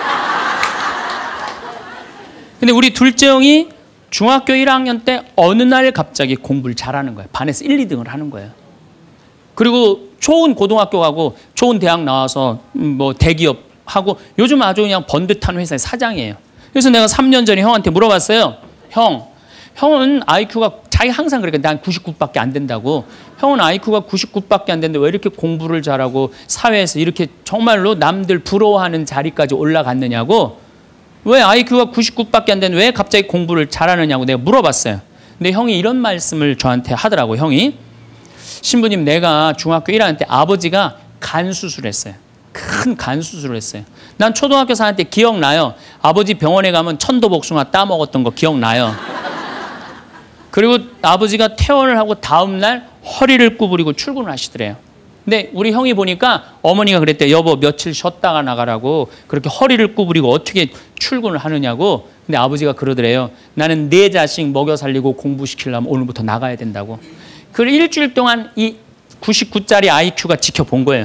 근데 우리 둘째 형이 중학교 일 학년 때 어느 날 갑자기 공부를 잘하는 거예요. 반에서 일, 이 등을 하는 거예요. 그리고 좋은 고등학교 가고 좋은 대학 나와서 뭐 대기업 하고 요즘 아주 그냥 번듯한 회사의 사장이에요. 그래서 내가 삼 년 전에 형한테 물어봤어요. 형, 형은 아이큐가 자기 항상 그러니까 난 구십구밖에 안 된다고. 형은 아이큐가 구십구밖에 안 되는데 왜 이렇게 공부를 잘하고 사회에서 이렇게 정말로 남들 부러워하는 자리까지 올라갔느냐고. 왜 아이큐가 구십구밖에 안 되는데 왜 갑자기 공부를 잘하느냐고 내가 물어봤어요. 근데 형이 이런 말씀을 저한테 하더라고. 형이 신부님, 내가 중학교 일 학년 때 아버지가 간 수술했어요. 큰 간 수술을 했어요. 난 초등학교 사 학년 때 기억나요. 아버지 병원에 가면 천도복숭아 따먹었던 거 기억나요. 그리고 아버지가 퇴원을 하고 다음날 허리를 구부리고 출근을 하시더래요. 근데 우리 형이 보니까 어머니가 그랬대요. 여보, 며칠 쉬었다가 나가라고. 그렇게 허리를 구부리고 어떻게 출근을 하느냐고. 근데 아버지가 그러더래요. 나는 내 자식 먹여 살리고 공부시키려면 오늘부터 나가야 된다고. 그 일주일 동안 이 구십구짜리 아이큐가 지켜본 거예요.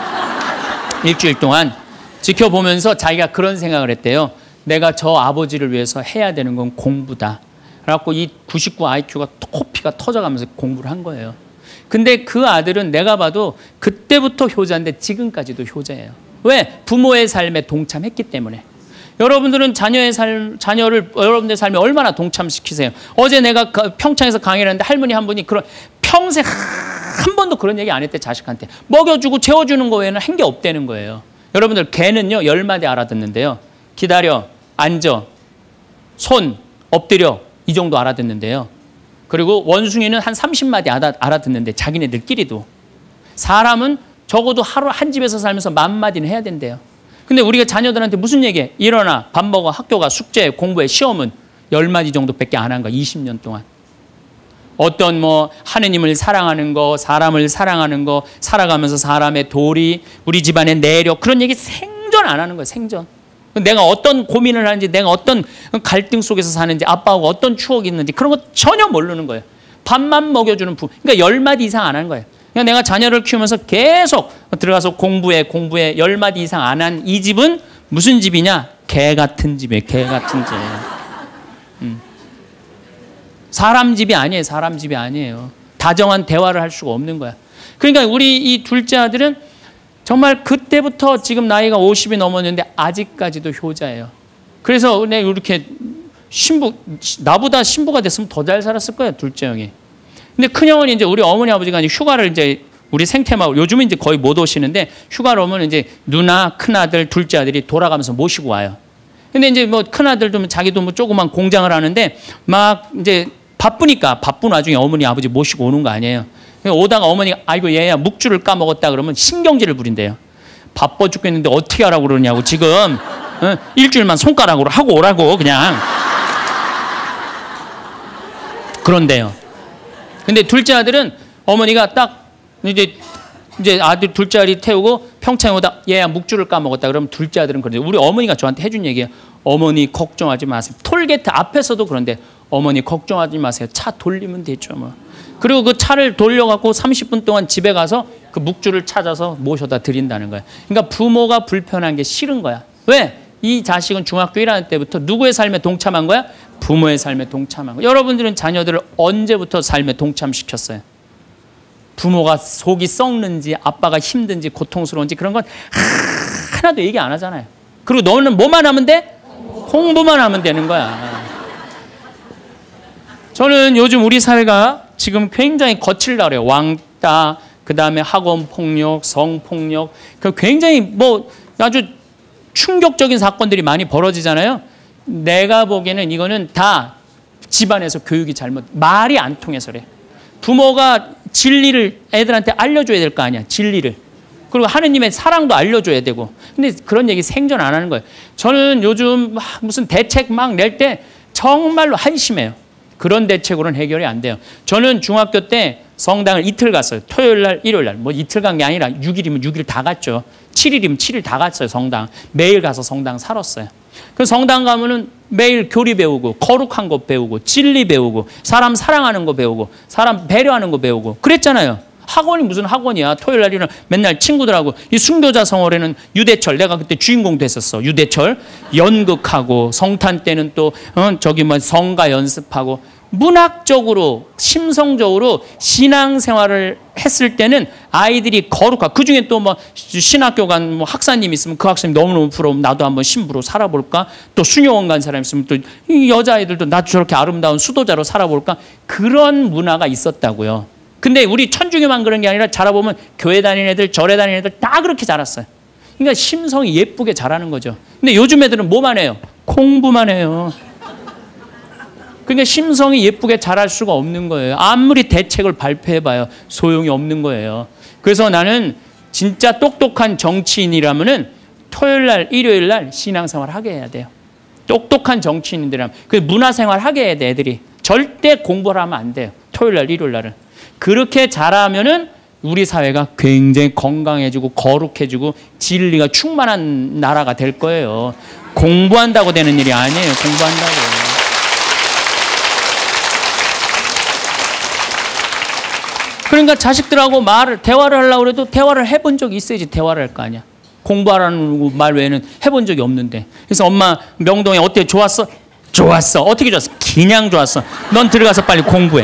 일주일 동안 지켜보면서 자기가 그런 생각을 했대요. 내가 저 아버지를 위해서 해야 되는 건 공부다. 그래갖고 이 구십구 아이큐가 코피가 터져가면서 공부를 한 거예요. 근데 그 아들은 내가 봐도 그때부터 효자인데 지금까지도 효자예요. 왜? 부모의 삶에 동참했기 때문에. 여러분들은 자녀의 삶, 자녀를 여러분들의 삶에 얼마나 동참시키세요? 어제 내가 평창에서 강의를 했는데 할머니 한 분이 그런 평생 한 번도 그런 얘기 안 했대. 자식한테 먹여주고 재워주는 거 외에는 한 게 없다는 거예요. 여러분들, 개는요 열 마디 알아듣는데요. 기다려, 앉아, 손, 엎드려, 이 정도 알아듣는데요. 그리고 원숭이는 한 삼십 마디 알아, 알아듣는데 자기네들끼리도. 사람은 적어도 하루 한 집에서 살면서 만 마디는 해야 된대요. 근데 우리가 자녀들한테 무슨 얘기해? 일어나, 밥 먹어, 학교 가, 숙제, 공부해, 시험은 열 마디 정도밖에 안 한 거야. 이십 년 동안. 어떤 뭐 하느님을 사랑하는 거, 사람을 사랑하는 거, 살아가면서 사람의 도리, 우리 집안의 내력, 그런 얘기 생전 안 하는 거예요. 생전. 내가 어떤 고민을 하는지, 내가 어떤 갈등 속에서 사는지, 아빠하고 어떤 추억이 있는지 그런 거 전혀 모르는 거예요. 밥만 먹여주는 부. 그러니까 열 마디 이상 안 하는 거예요. 그냥 내가 자녀를 키우면서 계속 들어가서 공부해, 공부해, 열 마디 이상 안 한 이 집은 무슨 집이냐? 개 같은 집이에요. 개 같은 집. 음. 사람 집이 아니에요. 사람 집이 아니에요. 다정한 대화를 할 수가 없는 거야. 그러니까 우리 이 둘째 아들은 정말 그때부터 지금 나이가 오십이 넘었는데 아직까지도 효자예요. 그래서 내가 이렇게 신부, 나보다 신부가 됐으면 더 잘 살았을 거예요. 둘째 형이. 근데 큰형은 이제 우리 어머니 아버지가 이제 휴가를 이제 우리 생태마을, 요즘은 이제 거의 못 오시는데 휴가를 오면 이제 누나, 큰아들, 둘째 아들이 돌아가면서 모시고 와요. 근데 이제 뭐 큰아들도 자기도 뭐 조그만 공장을 하는데 막 이제 바쁘니까 바쁜 와중에 어머니, 아버지 모시고 오는 거 아니에요. 오다가 어머니가 아이고 얘야 묵주를 까먹었다 그러면 신경질을 부린대요. 바빠 죽겠는데 어떻게 하라고 그러냐고 지금. 어? 일주일만 손가락으로 하고 오라고 그냥. 그런데요. 근데 둘째 아들은 어머니가 딱 이제 이제 아들 둘째 아들이 태우고 평창에 오다 얘야 묵주를 까먹었다 그러면 둘째 아들은 그러죠. 우리 어머니가 저한테 해준 얘기예요. 어머니 걱정하지 마세요. 톨게이트 앞에서도 그런데 어머니 걱정하지 마세요. 차 돌리면 되죠 뭐. 그리고 그 차를 돌려갖고 삼십 분 동안 집에 가서 그 묵주를 찾아서 모셔다 드린다는 거야. 그러니까 부모가 불편한 게 싫은 거야. 왜? 이 자식은 중학교 일 학년 때부터 누구의 삶에 동참한 거야? 부모의 삶에 동참한 거야. 여러분들은 자녀들을 언제부터 삶에 동참시켰어요? 부모가 속이 썩는지 아빠가 힘든지 고통스러운지 그런 건 하나도 얘기 안 하잖아요. 그리고 너는 뭐만 하면 돼? 공부만 하면 되는 거야. 저는 요즘 우리 사회가 지금 굉장히 거칠다 그래요. 왕따, 그 다음에 학원 폭력, 성폭력, 굉장히 뭐 아주 충격적인 사건들이 많이 벌어지잖아요. 내가 보기에는 이거는 다 집안에서 교육이 잘못, 말이 안 통해서 그래. 부모가 진리를 애들한테 알려줘야 될 거 아니야, 진리를. 그리고 하느님의 사랑도 알려줘야 되고. 근데 그런 얘기 생전 안 하는 거예요. 저는 요즘 무슨 대책 막 낼 때 정말로 한심해요. 그런 대책으로는 해결이 안 돼요. 저는 중학교 때 성당을 이틀 갔어요. 토요일 날, 일요일 날. 뭐 이틀 간 게 아니라 육 일이면 육 일 다 갔죠. 칠 일이면 칠 일 다 갔어요, 성당. 매일 가서 성당 살았어요. 그 성당 가면은 매일 교리 배우고, 거룩한 것 배우고, 진리 배우고, 사람 사랑하는 거 배우고, 사람 배려하는 거 배우고. 그랬잖아요. 학원이 무슨 학원이야. 토요일 날이는 맨날 친구들하고. 이 순교자 성월에는 유대철, 내가 그때 주인공 됐었어. 유대철 연극하고, 성탄 때는 또 어, 저기 뭐 성가 연습하고. 문학적으로, 심성적으로 신앙생활을 했을 때는 아이들이 거룩하고, 그중에 또 뭐 신학교 간 뭐 학사님 있으면 그 학사님 너무너무 부러우면 나도 한번 신부로 살아볼까? 또 수녀원 간 사람 있으면 또 이 여자아이들도 나도 저렇게 아름다운 수도자로 살아볼까? 그런 문화가 있었다고요. 근데 우리 천주교만 그런 게 아니라 자라보면 교회 다니는 애들, 절에 다니는 애들 다 그렇게 자랐어요. 그러니까 심성이 예쁘게 자라는 거죠. 근데 요즘 애들은 뭐만 해요? 공부만 해요. 그러니까 심성이 예쁘게 자랄 수가 없는 거예요. 아무리 대책을 발표해봐요. 소용이 없는 거예요. 그래서 나는 진짜 똑똑한 정치인이라면은 토요일 날, 일요일 날 신앙생활 하게 해야 돼요. 똑똑한 정치인들이라면. 그 문화생활 하게 해야 돼, 애들이. 절대 공부를 하면 안 돼요. 토요일 날, 일요일 날은. 그렇게 자라면은 우리 사회가 굉장히 건강해지고 거룩해지고 진리가 충만한 나라가 될 거예요. 공부한다고 되는 일이 아니에요. 공부한다고. 그러니까 자식들하고 말을, 대화를 하려고 해도 대화를 해본 적이 있어야지 대화를 할 거 아니야. 공부하라는 말 외에는 해본 적이 없는데. 그래서 엄마 명동에 어때? 좋았어? 좋았어. 어떻게 좋았어? 그냥 좋았어. 넌 들어가서 빨리 공부해.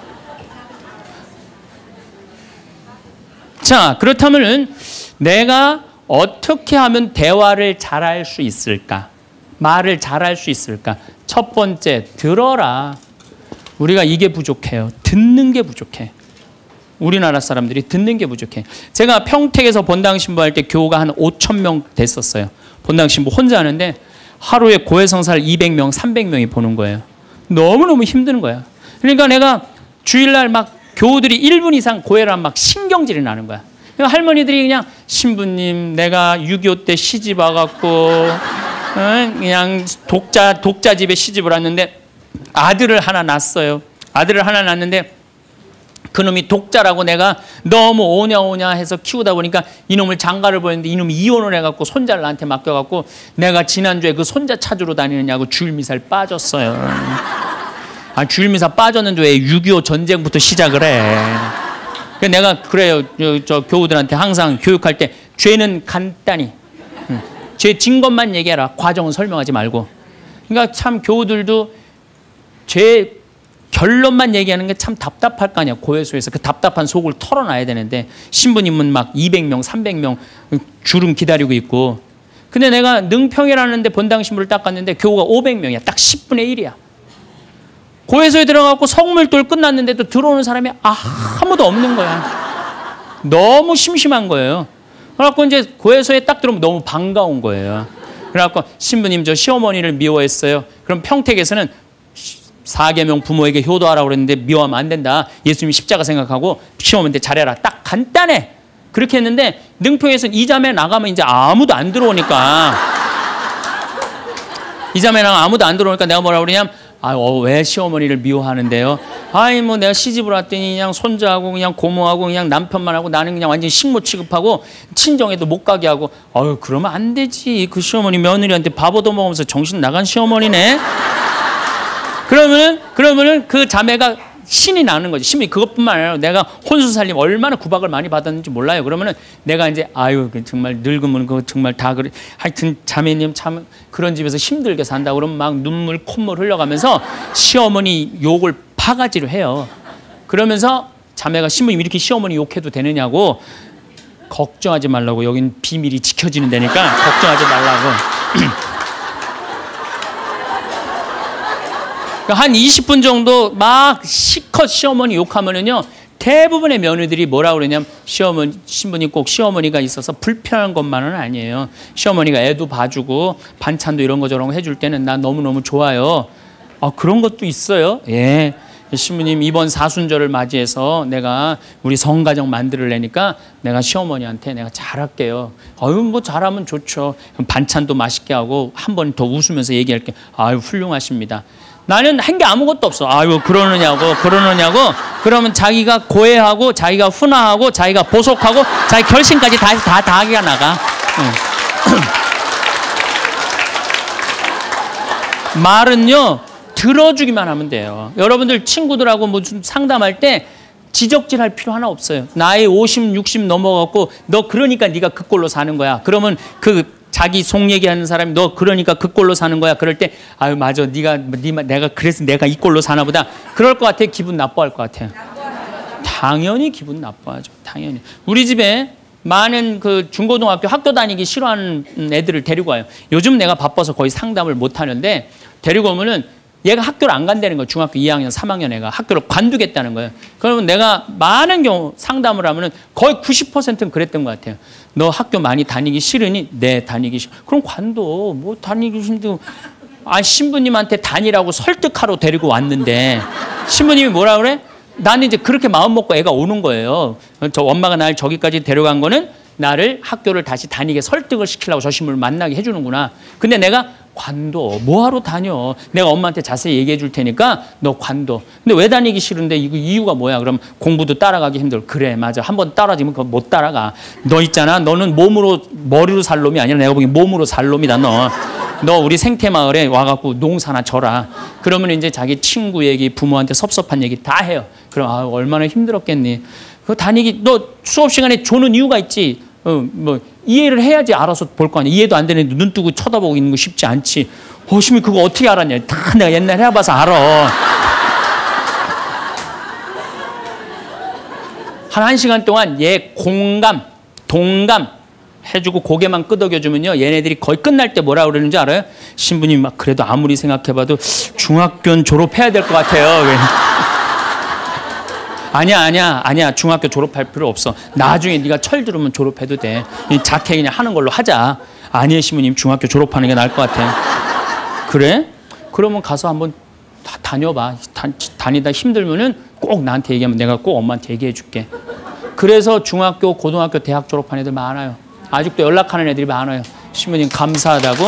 자, 그렇다면은 내가 어떻게 하면 대화를 잘할 수 있을까? 말을 잘할 수 있을까? 첫 번째, 들어라. 우리가 이게 부족해요. 듣는 게 부족해. 우리나라 사람들이 듣는 게 부족해. 제가 평택에서 본당 신부할 때 교우가 한 오천 명 됐었어요. 본당 신부 혼자 하는데 하루에 고해성사를 이백 명, 삼백 명이 보는 거예요. 너무너무 힘든 거야. 그러니까 내가 주일날 막 교우들이 일 분 이상 고해를 하면 막 신경질이 나는 거야. 그러니까 할머니들이 그냥 신부님 내가 육이오 때 시집 와갖고 그냥 독자, 독자 집에 시집을 왔는데 아들을 하나 낳았어요. 아들을 하나 낳았는데 그놈이 독자라고 내가 너무 오냐오냐 해서 키우다 보니까 이놈을 장가를 보냈는데 이놈이 이혼을 해갖고 손자를 나한테 맡겨갖고 내가 지난주에 그 손자 찾으러 다니느냐고 주일미사를 빠졌어요. 아, 주일미사 빠졌는데 왜 육이오 전쟁부터 시작을 해. 그래서 내가 그래요. 저, 저 교우들한테 항상 교육할 때 죄는 간단히 응. 죄 진 것만 얘기해라. 과정은 설명하지 말고. 그러니까 참 교우들도 죄 결론만 얘기하는 게 참 답답할 거 아니야. 고해소에서 그 답답한 속을 털어놔야 되는데 신부님은 막 이백 명, 삼백 명 주름 기다리고 있고. 근데 내가 능평이라는 데 본당 신부를 딱 갔는데 교우가 오백 명이야. 딱 십분의 일이야. 고해소에 들어가고 성물돌 끝났는데도 들어오는 사람이 아무도 없는 거야. 너무 심심한 거예요. 그래갖고 이제 고해소에 딱 들어오면 너무 반가운 거예요. 그래갖고 신부님 저 시어머니를 미워했어요. 그럼 평택에서는 사계명 부모에게 효도하라고 그랬는데 미워하면 안 된다. 예수님이 십자가 생각하고 시어머니한테 잘해라. 딱 간단해. 그렇게 했는데 능평에서는 이 자매 나가면 이제 아무도 안 들어오니까 이 자매 나가면 아무도 안 들어오니까 내가 뭐라고 그러냐면 아, 어, 왜 시어머니를 미워하는데요? 아이 뭐 내가 시집을 왔더니 그냥 손자하고 그냥 고모하고 그냥 남편만 하고 나는 그냥 완전 식모 취급하고 친정에도 못 가게 하고 어휴 그러면 안 되지. 그 시어머니 며느리한테 밥 얻어먹으면서 정신 나간 시어머니네. 그러면은, 그러면은 그 자매가 신이 나는 거지. 신이 그것뿐만 아니라 내가 혼수 살림 얼마나 구박을 많이 받았는지 몰라요. 그러면은 내가 이제 아유, 정말 늙으면 그거 정말 다 그래. 하여튼 자매님 참 그런 집에서 힘들게 산다. 그러면 막 눈물, 콧물 흘려가면서 시어머니 욕을 바가지로 해요. 그러면서 자매가 신부님 이렇게 시어머니 욕해도 되느냐고. 걱정하지 말라고. 여긴 비밀이 지켜지는 데니까 걱정하지 말라고. 한 이십 분 정도 막 시컷 시어머니 욕하면은요, 대부분의 며느리들이 뭐라 그러냐면, 시어머니, 신부님 꼭 시어머니가 있어서 불편한 것만은 아니에요. 시어머니가 애도 봐주고 반찬도 이런 거 저런 거 해줄 때는 나 너무너무 좋아요. 아, 그런 것도 있어요. 예. 신부님 이번 사순절을 맞이해서 내가 우리 성가정 만들려니까 내가 시어머니한테 내가 잘할게요. 아유, 뭐 잘하면 좋죠. 반찬도 맛있게 하고 한 번 더 웃으면서 얘기할게. 아유, 훌륭하십니다. 나는 한 게 아무것도 없어. 아유, 그러느냐고, 그러느냐고. 그러면 자기가 고해하고, 자기가 훈화하고, 자기가 보속하고, 자기 결심까지 다, 다, 다 하기가 나가. 응. 말은요, 들어주기만 하면 돼요. 여러분들 친구들하고 무슨 상담할 때 지적질할 필요 하나 없어요. 나이 오십, 육십 넘어갖고, 너 그러니까 네가 그 꼴로 사는 거야. 그러면 그 자기 속 얘기하는 사람이 너 그러니까 그 꼴로 사는 거야. 그럴 때 아유 맞아, 네가 네, 내가 그래서 내가 이 꼴로 사나 보다. 그럴 것 같아. 기분 나빠할 것 같아요. 당연히 기분 나빠하죠. 당연히. 우리 집에 많은 그 중고등학교 학교 다니기 싫어하는 애들을 데리고 와요. 요즘 내가 바빠서 거의 상담을 못 하는데 데리고 오면은 얘가 학교를 안 간다는 거예요. 중학교 이 학년, 삼 학년 애가 학교를 관두겠다는 거예요. 그러면 내가 많은 경우 상담을 하면은 거의 구십 퍼센트는 그랬던 것 같아요. 너 학교 많이 다니기 싫으니? 네, 다니기 싫어. 그럼 관둬. 뭐 다니기 힘들고. 아, 신부님한테 다니라고 설득하러 데리고 왔는데 신부님이 뭐라 그래? 나는 이제 그렇게 마음 먹고 애가 오는 거예요. 저 엄마가 날 저기까지 데려간 거는 나를 학교를 다시 다니게 설득을 시키려고 저 신부를 만나게 해주는구나. 근데 내가 관둬. 뭐하러 다녀? 내가 엄마한테 자세히 얘기해 줄 테니까 너 관둬. 근데 왜 다니기 싫은데 이거 이유가 뭐야? 그럼 공부도 따라가기 힘들어. 그래, 맞아. 한번 따라지면 그거 못 따라가. 너 있잖아. 너는 몸으로, 머리로 살 놈이 아니라 내가 보기엔 몸으로 살 놈이다, 너. 너 우리 생태마을에 와갖고 농사나 져라. 그러면 이제 자기 친구 얘기, 부모한테 섭섭한 얘기 다 해요. 그럼 아, 얼마나 힘들었겠니? 그거 다니기, 너 수업 시간에 조는 이유가 있지. 어, 뭐 이해를 해야지 알아서 볼 거 아니야. 이해도 안 되는데 눈 뜨고 쳐다보고 있는 거 쉽지 않지. 어심이 그거 어떻게 알았냐. 다 내가 옛날에 해봐서 알아. 한 한 시간 동안 얘 공감, 동감 해주고 고개만 끄덕여주면요, 얘네들이 거의 끝날 때 뭐라 그러는지 알아요? 신부님 막 그래도 아무리 생각해봐도 중학교는 졸업해야 될 것 같아요. 아니야, 아니야, 아니야. 중학교 졸업할 필요 없어. 나중에 네가 철 들으면 졸업해도 돼. 자퇴 그냥 하는 걸로 하자. 아니에요, 신부님. 중학교 졸업하는 게 나을 것 같아. 그래? 그러면 가서 한번 다 다녀봐. 다, 다니다 힘들면은 꼭 나한테 얘기하면 내가 꼭 엄마한테 얘기해 줄게. 그래서 중학교, 고등학교, 대학 졸업한 애들 많아요. 아직도 연락하는 애들이 많아요. 신부님 감사하다고.